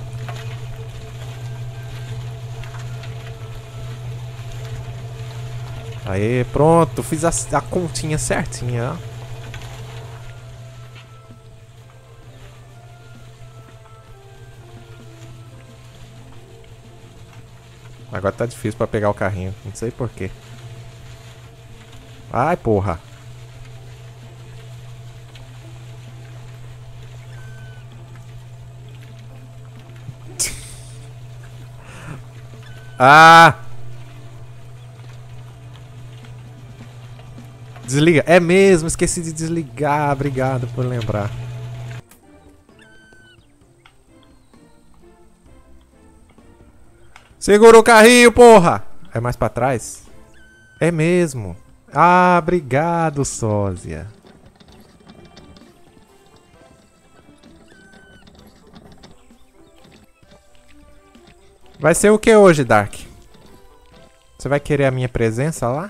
Aê, pronto. Fiz a, a continha certinha, ó. Agora tá difícil pra pegar o carrinho. Não sei porquê. Ai, porra. Ah! Desliga. É mesmo, esqueci de desligar. Obrigado por lembrar. Segura o carrinho, porra! É mais pra trás? É mesmo. Ah, obrigado, sósia. Vai ser o que hoje, Dark? Você vai querer a minha presença lá?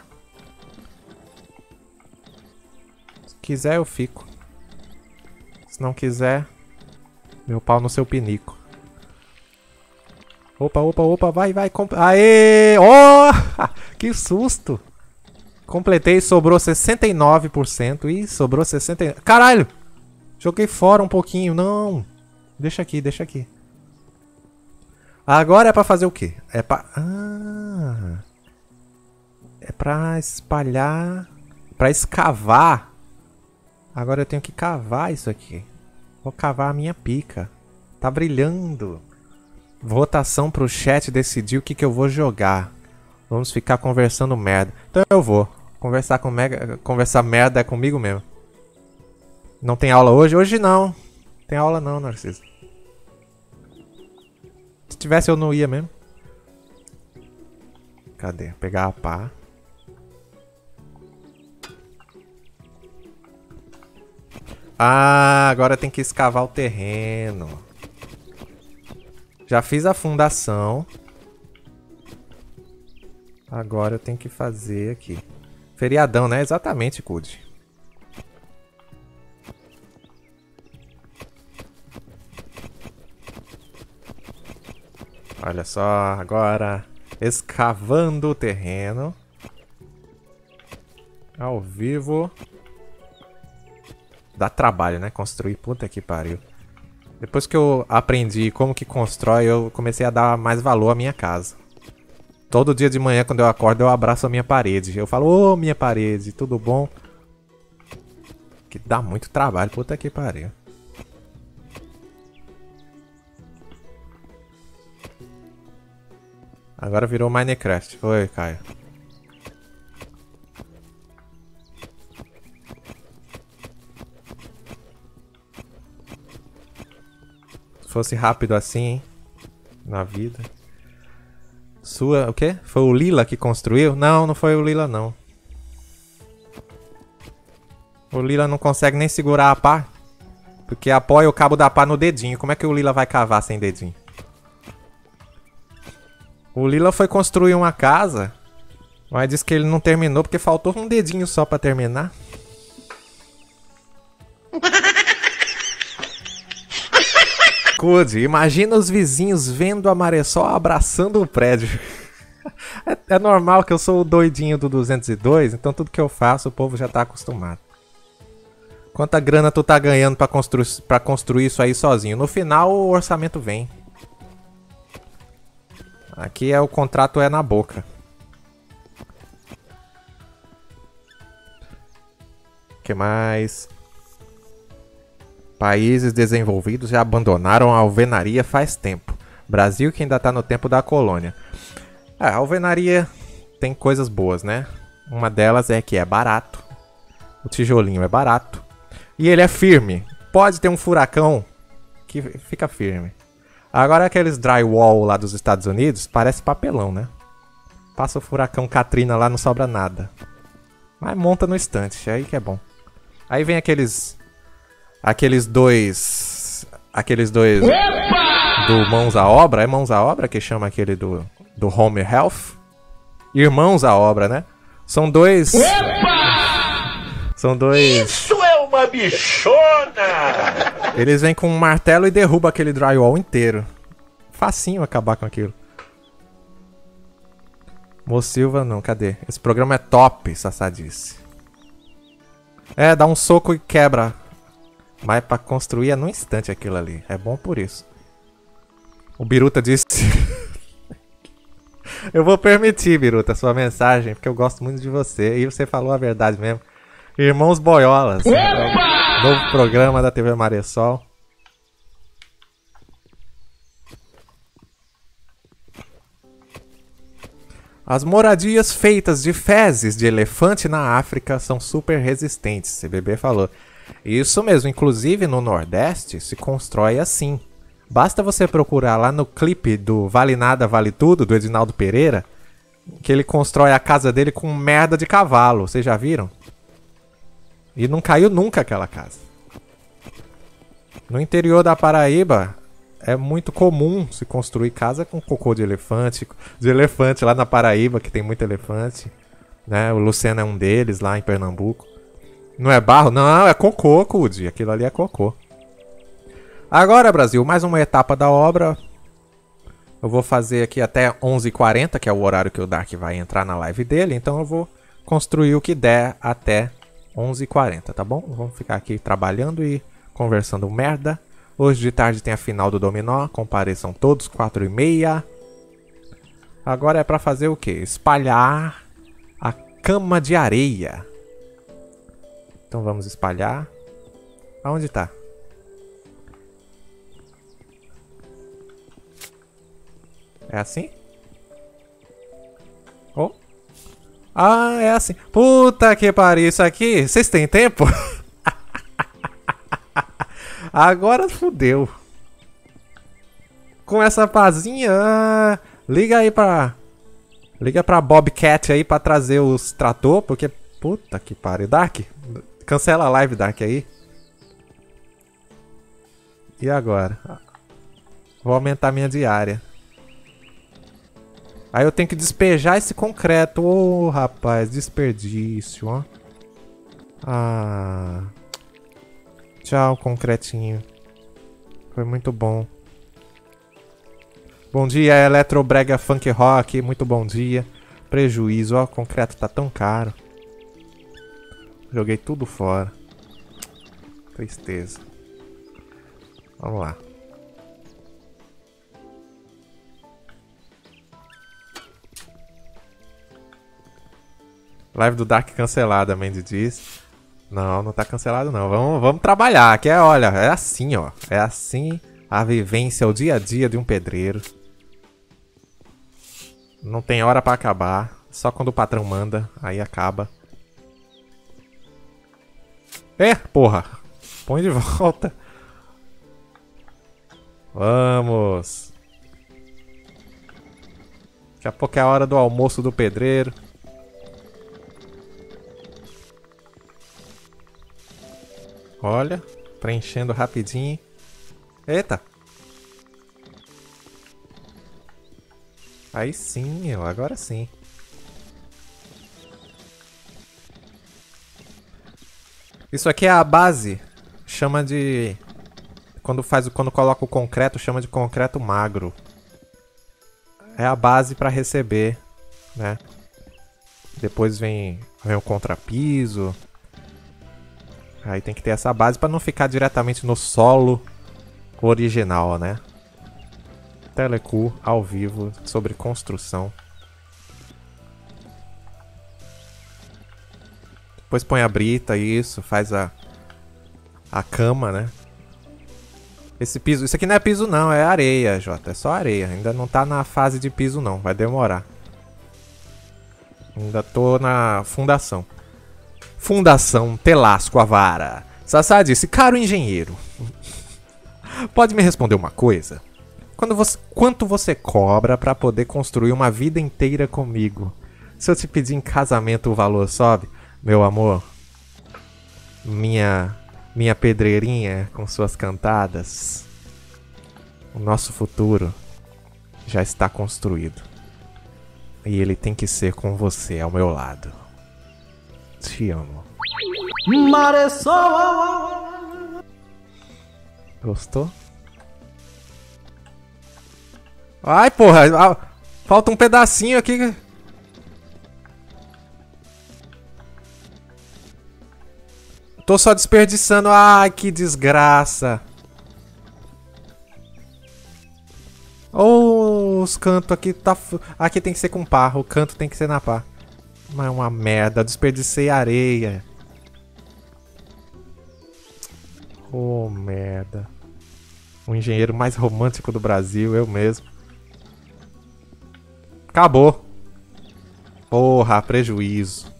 Se quiser, eu fico. Se não quiser, meu pau no seu pinico. Opa, opa, opa, vai, vai. Comp... Aê! Oh! Que susto! Completei, sobrou sessenta e nove por cento. Ih, sobrou sessenta e nove por cento. Caralho! Joguei fora um pouquinho. Não! Deixa aqui, deixa aqui. Agora é pra fazer o quê? É pra... Ah! É pra espalhar... Pra escavar. Agora eu tenho que cavar isso aqui. Vou cavar a minha pica. Tá brilhando. Votação pro chat decidir o que, que eu vou jogar. Vamos ficar conversando merda. Então eu vou. Conversar com mega, conversar merda é comigo mesmo. Não tem aula hoje? Hoje não. Tem aula não, Narciso. Se tivesse eu não ia mesmo. Cadê? Pegar a pá. Ah, agora tem que escavar o terreno. Já fiz a fundação. Agora eu tenho que fazer aqui. Feriadão, né? Exatamente, Cudi. Olha só, agora escavando o terreno. Ao vivo. Dá trabalho, né? Construir, puta que pariu. Depois que eu aprendi como que constrói, eu comecei a dar mais valor à minha casa. Todo dia de manhã, quando eu acordo, eu abraço a minha parede. Eu falo, ô, minha parede, tudo bom? Que dá muito trabalho, puta que pariu. Agora virou Minecraft. Oi, Caio. Se fosse rápido assim, hein? Na vida. Sua, o quê? Foi o Lila que construiu? Não, não foi o Lila, não. O Lila não consegue nem segurar a pá. Porque apoia o cabo da pá no dedinho. Como é que o Lila vai cavar sem dedinho? O Lila foi construir uma casa, mas disse que ele não terminou porque faltou um dedinho só pra terminar. Cudi, imagina os vizinhos vendo a Maressol abraçando o prédio. É, é normal que eu sou o doidinho do duzentos e dois, então tudo que eu faço o povo já tá acostumado. Quanta grana tu tá ganhando pra construir, pra construir isso aí sozinho? No final o orçamento vem. Aqui é o contrato é na boca. O que mais? Países desenvolvidos já abandonaram a alvenaria faz tempo. Brasil que ainda tá no tempo da colônia. É, a alvenaria tem coisas boas, né? Uma delas é que é barato. O tijolinho é barato. E ele é firme. Pode ter um furacão que fica firme. Agora aqueles drywall lá dos Estados Unidos parece papelão, né? Passa o furacão Katrina lá, não sobra nada. Mas monta no instante, aí que é bom. Aí vem aqueles... Aqueles dois... Aqueles dois... Opa! Do Mãos à Obra. É Mãos à Obra que chama aquele do... Do Home Health. Irmãos à Obra, né? São dois... Opa! São dois... Isso é uma bichona! Eles vêm com um martelo e derrubam aquele drywall inteiro. Facinho acabar com aquilo. Mo Silva não, cadê? Esse programa é top, Sassadice. É, dá um soco e quebra. Mas pra construir é no instante aquilo ali. É bom por isso. O Biruta disse... Eu vou permitir, Biruta, sua mensagem, porque eu gosto muito de você. E você falou a verdade mesmo. Irmãos Boiolas. É o novo programa da T V Maressol. As moradias feitas de fezes de elefante na África são super resistentes, C B B falou. Isso mesmo, inclusive no Nordeste se constrói assim. Basta você procurar lá no clipe do Vale Nada, Vale Tudo, do Edinaldo Pereira, que ele constrói a casa dele com merda de cavalo. Vocês já viram? E não caiu nunca aquela casa. No interior da Paraíba, é muito comum se construir casa com cocô de elefante. De elefante lá na Paraíba, que tem muito elefante. Né? O Lucena é um deles, lá em Pernambuco. Não é barro? Não, é cocô, Cudi. Aquilo ali é cocô. Agora, Brasil, mais uma etapa da obra. Eu vou fazer aqui até onze e quarenta, que é o horário que o Dark vai entrar na live dele. Então eu vou construir o que der até onze e quarenta, tá bom? Vamos ficar aqui trabalhando e conversando merda. Hoje de tarde tem a final do Dominó. Compareçam todos, quatro e meia. Agora é pra fazer o quê? Espalhar a cama de areia. Então vamos espalhar. Aonde tá? É assim? Oh. Ah, é assim. Puta que pariu, isso aqui. Vocês têm tempo? Agora fudeu. Com essa pazinha. Ah, liga aí pra. Liga pra Bobcat aí pra trazer os trator. Porque. Puta que pariu. Dark. Cancela a live, Dark aí. E agora? Vou aumentar minha diária. Aí eu tenho que despejar esse concreto. Ô, oh, rapaz, desperdício, ó. Ah. Tchau, concretinho. Foi muito bom. Bom dia, Eletrobrega Funk Rock. Muito bom dia. Prejuízo, ó, o concreto tá tão caro. Joguei tudo fora. Tristeza. Vamos lá. Live do Dark cancelada, Mandy diz. Não, não tá cancelado não. Vamos, vamos trabalhar. Que é, olha, é assim, ó. É assim a vivência, o dia a dia de um pedreiro. Não tem hora pra acabar. Só quando o patrão manda, aí acaba. É, porra. Põe de volta. Vamos. Daqui a pouco é a hora do almoço do pedreiro. Olha, preenchendo rapidinho. Eita. Aí sim, ó, agora sim. Isso aqui é a base. Chama de... Quando faz, quando coloca o concreto, chama de concreto magro. É a base para receber né? Depois vem, vem o contrapiso. Aí tem que ter essa base para não ficar diretamente no solo original, né? Telecu ao vivo sobre construção. Depois põe a brita, isso, faz a a cama, né? Esse piso, isso aqui não é piso não, é areia, Jota, é só areia. Ainda não tá na fase de piso não, vai demorar. Ainda tô na fundação. Fundação Telasco Avara. Sassá disse, caro engenheiro, pode me responder uma coisa? Quando você, quanto você cobra pra poder construir uma vida inteira comigo? Se eu te pedir em casamento o valor sobe? Meu amor, minha, minha pedreirinha com suas cantadas, o nosso futuro já está construído. E ele tem que ser com você ao meu lado. Te amo. Gostou? Ai, porra, ah, falta um pedacinho aqui. Tô só desperdiçando. Ai, que desgraça. Oh, os cantos aqui tá... Aqui tem que ser com pá. O canto tem que ser na pá. Mas é uma merda. Desperdicei areia. Oh, merda. O engenheiro mais romântico do Brasil. Eu mesmo. Acabou. Porra, prejuízo.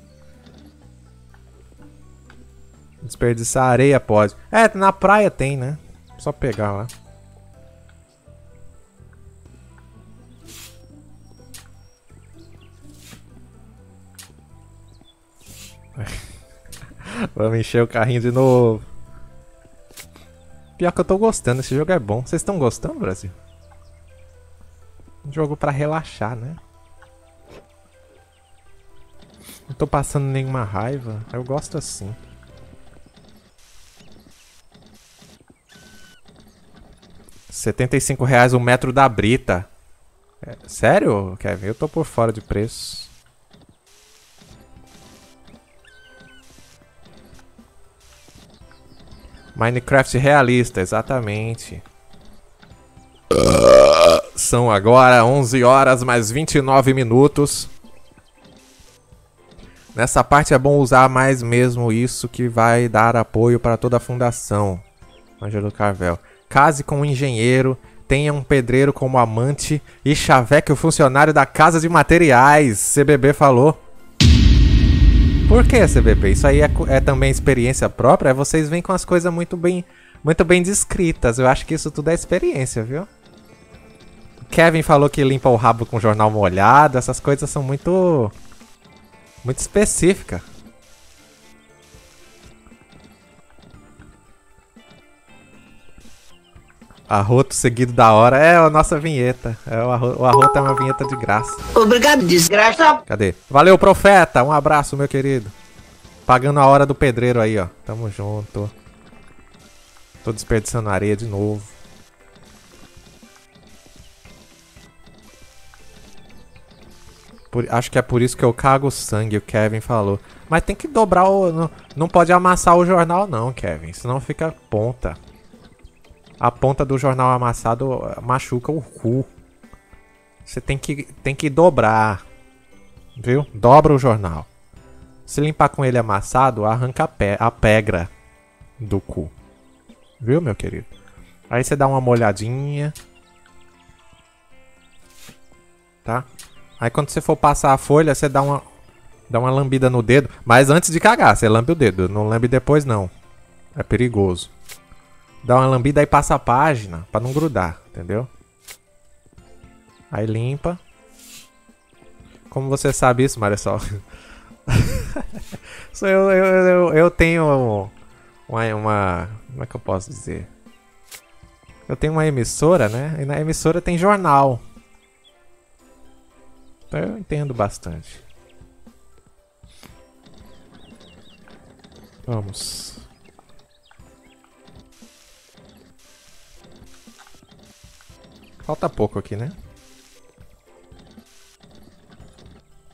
Desperdiçar areia pode. É, na praia tem, né? Só pegar lá. Vamos encher o carrinho de novo. Pior que eu tô gostando, esse jogo é bom. Vocês estão gostando, Brasil? Um jogo pra relaxar, né? Não tô passando nenhuma raiva. Eu gosto assim. setenta e cinco reais o metro da brita. É, sério, Kevin? Eu tô por fora de preço. Minecraft realista, exatamente. Uh, são agora onze horas mais vinte e nove minutos. Nessa parte é bom usar mais mesmo isso que vai dar apoio para toda a fundação. Ângelo Carvel. Case com um engenheiro, tenha um pedreiro como amante e chaveque o funcionário da casa de materiais. C B B falou. Por que, C B B? Isso aí é, é também experiência própria? Vocês vêm com as coisas muito bem, muito bem descritas. Eu acho que isso tudo é experiência, viu? Kevin falou que limpa o rabo com jornal molhado. Essas coisas são muito... muito específicas. Arroto seguido da hora. É a nossa vinheta. É, o, arroto, o arroto é uma vinheta de graça. Obrigado, desgraça. Cadê? Valeu, profeta. Um abraço, meu querido. Pagando a hora do pedreiro aí, ó. Tamo junto. Tô desperdiçando areia de novo. Por, acho que é por isso que eu cago sangue, o Kevin falou. Mas tem que dobrar o... Não, não pode amassar o jornal não, Kevin. Senão fica ponta. A ponta do jornal amassado machuca o cu. Você tem que, tem que dobrar. Viu? Dobra o jornal. Se limpar com ele amassado, arranca a, pe a pedra do cu. Viu, meu querido? Aí você dá uma molhadinha. Tá? Aí quando você for passar a folha, você dá uma, dá uma lambida no dedo. Mas antes de cagar, você lambe o dedo. Não lambe depois, não. É perigoso. Dá uma lambida e passa a página pra não grudar, entendeu? Aí limpa. Como você sabe isso, Marisol? eu, eu, eu, eu tenho uma, uma... Como é que eu posso dizer? Eu tenho uma emissora, né? E na emissora tem jornal. Então eu entendo bastante. Vamos. Falta pouco aqui, né?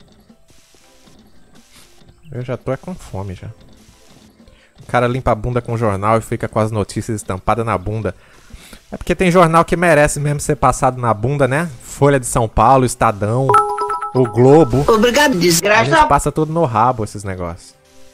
Eu já tô é com fome já. O cara limpa a bunda com jornal e fica com as notícias estampadas na bunda. É porque tem jornal que merece mesmo ser passado na bunda, né? Folha de São Paulo, Estadão, o Globo. Obrigado, A desgraça. gente passa tudo no rabo esses negócios.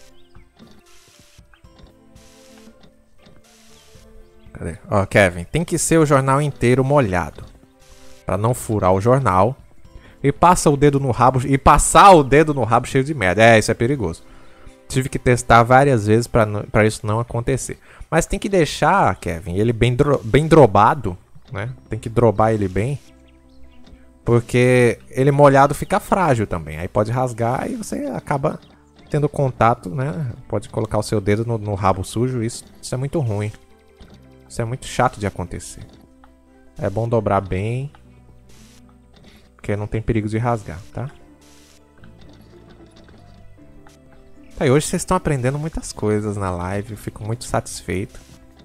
Cadê? Ó, Kevin, tem que ser o jornal inteiro molhado. Pra não furar o jornal. E passa o dedo no rabo. E passar o dedo no rabo cheio de merda. É, isso é perigoso. Tive que testar várias vezes pra, pra isso não acontecer. Mas tem que deixar, Kevin, ele bem, dro bem drobado, né? Tem que drobar ele bem. Porque ele molhado fica frágil também. Aí pode rasgar e você acaba tendo contato, né? Pode colocar o seu dedo no, no rabo sujo. Isso, isso é muito ruim. Isso é muito chato de acontecer. É bom dobrar bem. Porque não tem perigo de rasgar, tá? Tá, e hoje vocês estão aprendendo muitas coisas na live. Eu fico muito satisfeito.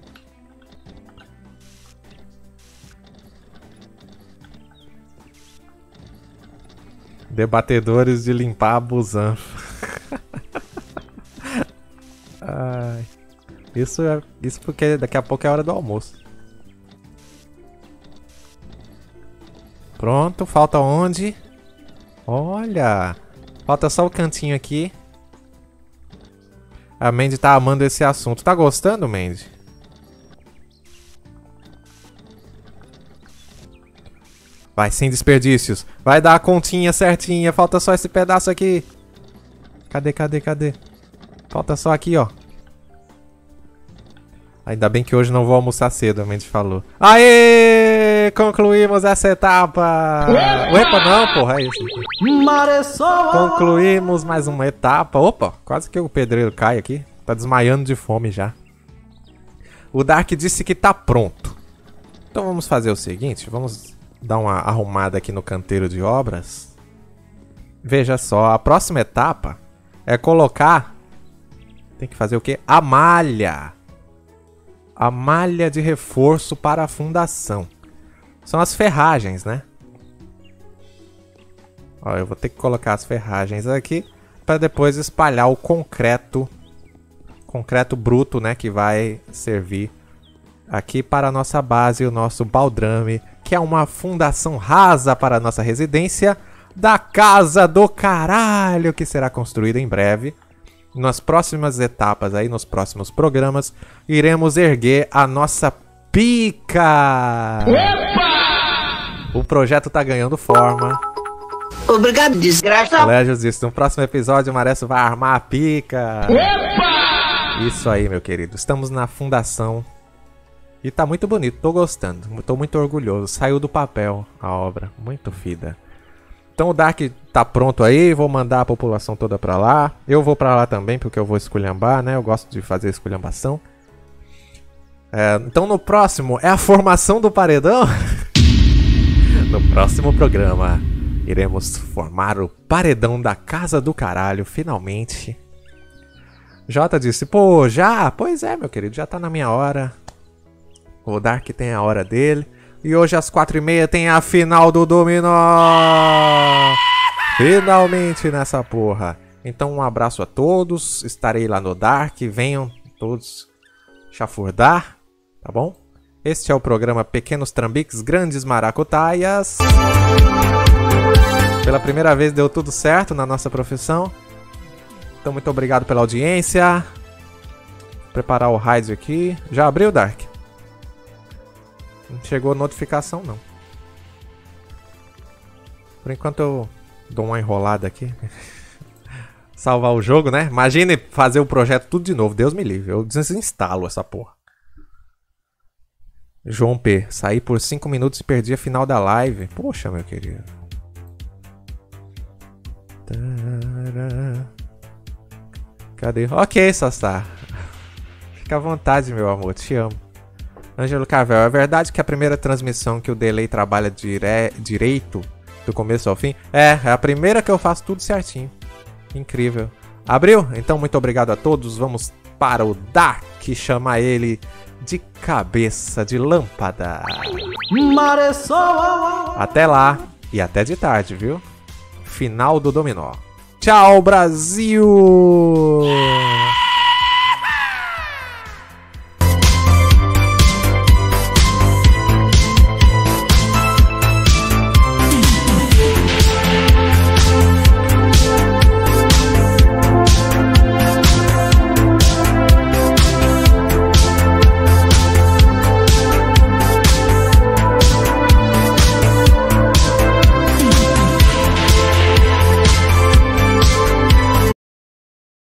Debatedores de limpar a busanfa. Ai, isso, é, isso porque daqui a pouco é hora do almoço. Pronto, falta onde? Olha, falta só o cantinho aqui. A Mandy tá amando esse assunto. Tá gostando, Mandy? Vai, sem desperdícios. Vai dar a continha certinha. Falta só esse pedaço aqui. Cadê, cadê, cadê? Falta só aqui, ó. Ainda bem que hoje não vou almoçar cedo, a Mandy falou. Aê! Concluímos essa etapa! Epa, não, porra, é isso aqui. Concluímos mais uma etapa. Opa, quase que o pedreiro cai aqui. Tá desmaiando de fome já. O Dark disse que tá pronto. Então vamos fazer o seguinte, vamos dar uma arrumada aqui no canteiro de obras. Veja só, a próxima etapa é colocar... Tem que fazer o quê? A malha. A malha de reforço para a fundação. São as ferragens, né? Ó, eu vou ter que colocar as ferragens aqui para depois espalhar o concreto, concreto bruto, né, que vai servir aqui para a nossa base, o nosso baldrame, que é uma fundação rasa para a nossa residência da Casa do Caralho, que será construída em breve. Nas próximas etapas, aí nos próximos programas, iremos erguer a nossa pica! Opa! O projeto tá ganhando forma. Obrigado, desgraça. Colégio disse, no próximo episódio o Mareço vai armar a pica. Opa! Isso aí, meu querido. Estamos na fundação. E tá muito bonito, tô gostando. Tô muito orgulhoso. Saiu do papel a obra. Muito fida. Então o Dark tá pronto aí, vou mandar a população toda pra lá. Eu vou pra lá também, porque eu vou esculhambar, né? Eu gosto de fazer esculhambação. É, então no próximo é a formação do paredão. No próximo programa iremos formar o paredão da Casa do Caralho, finalmente. Jota disse, pô, já? Pois é, meu querido, já tá na minha hora. O Dark tem a hora dele. E hoje às quatro e meia tem a final do Dominó! Finalmente nessa porra! Então um abraço a todos, estarei lá no Dark, venham todos chafurdar, tá bom? Este é o programa Pequenos Trambiques, Grandes Maracutaias. Pela primeira vez deu tudo certo na nossa profissão. Então muito obrigado pela audiência. Vou preparar o raid aqui. Já abriu, Dark? Não chegou notificação, não. Por enquanto eu dou uma enrolada aqui. Salvar o jogo, né? Imagine fazer o projeto tudo de novo. Deus me livre. Eu desinstalo essa porra. João P. Saí por cinco minutos e perdi a final da live. Poxa, meu querido. Cadê? Ok, Sassá. Fica à vontade, meu amor. Te amo. Ângelo Carvel, é verdade que a primeira transmissão que o Delay trabalha dire... direito do começo ao fim? É, é a primeira que eu faço tudo certinho. Incrível. Abriu? Então muito obrigado a todos. Vamos para o Dark, chama ele de cabeça de lâmpada. Até lá e até de tarde, viu? Final do Dominó. Tchau, Brasil!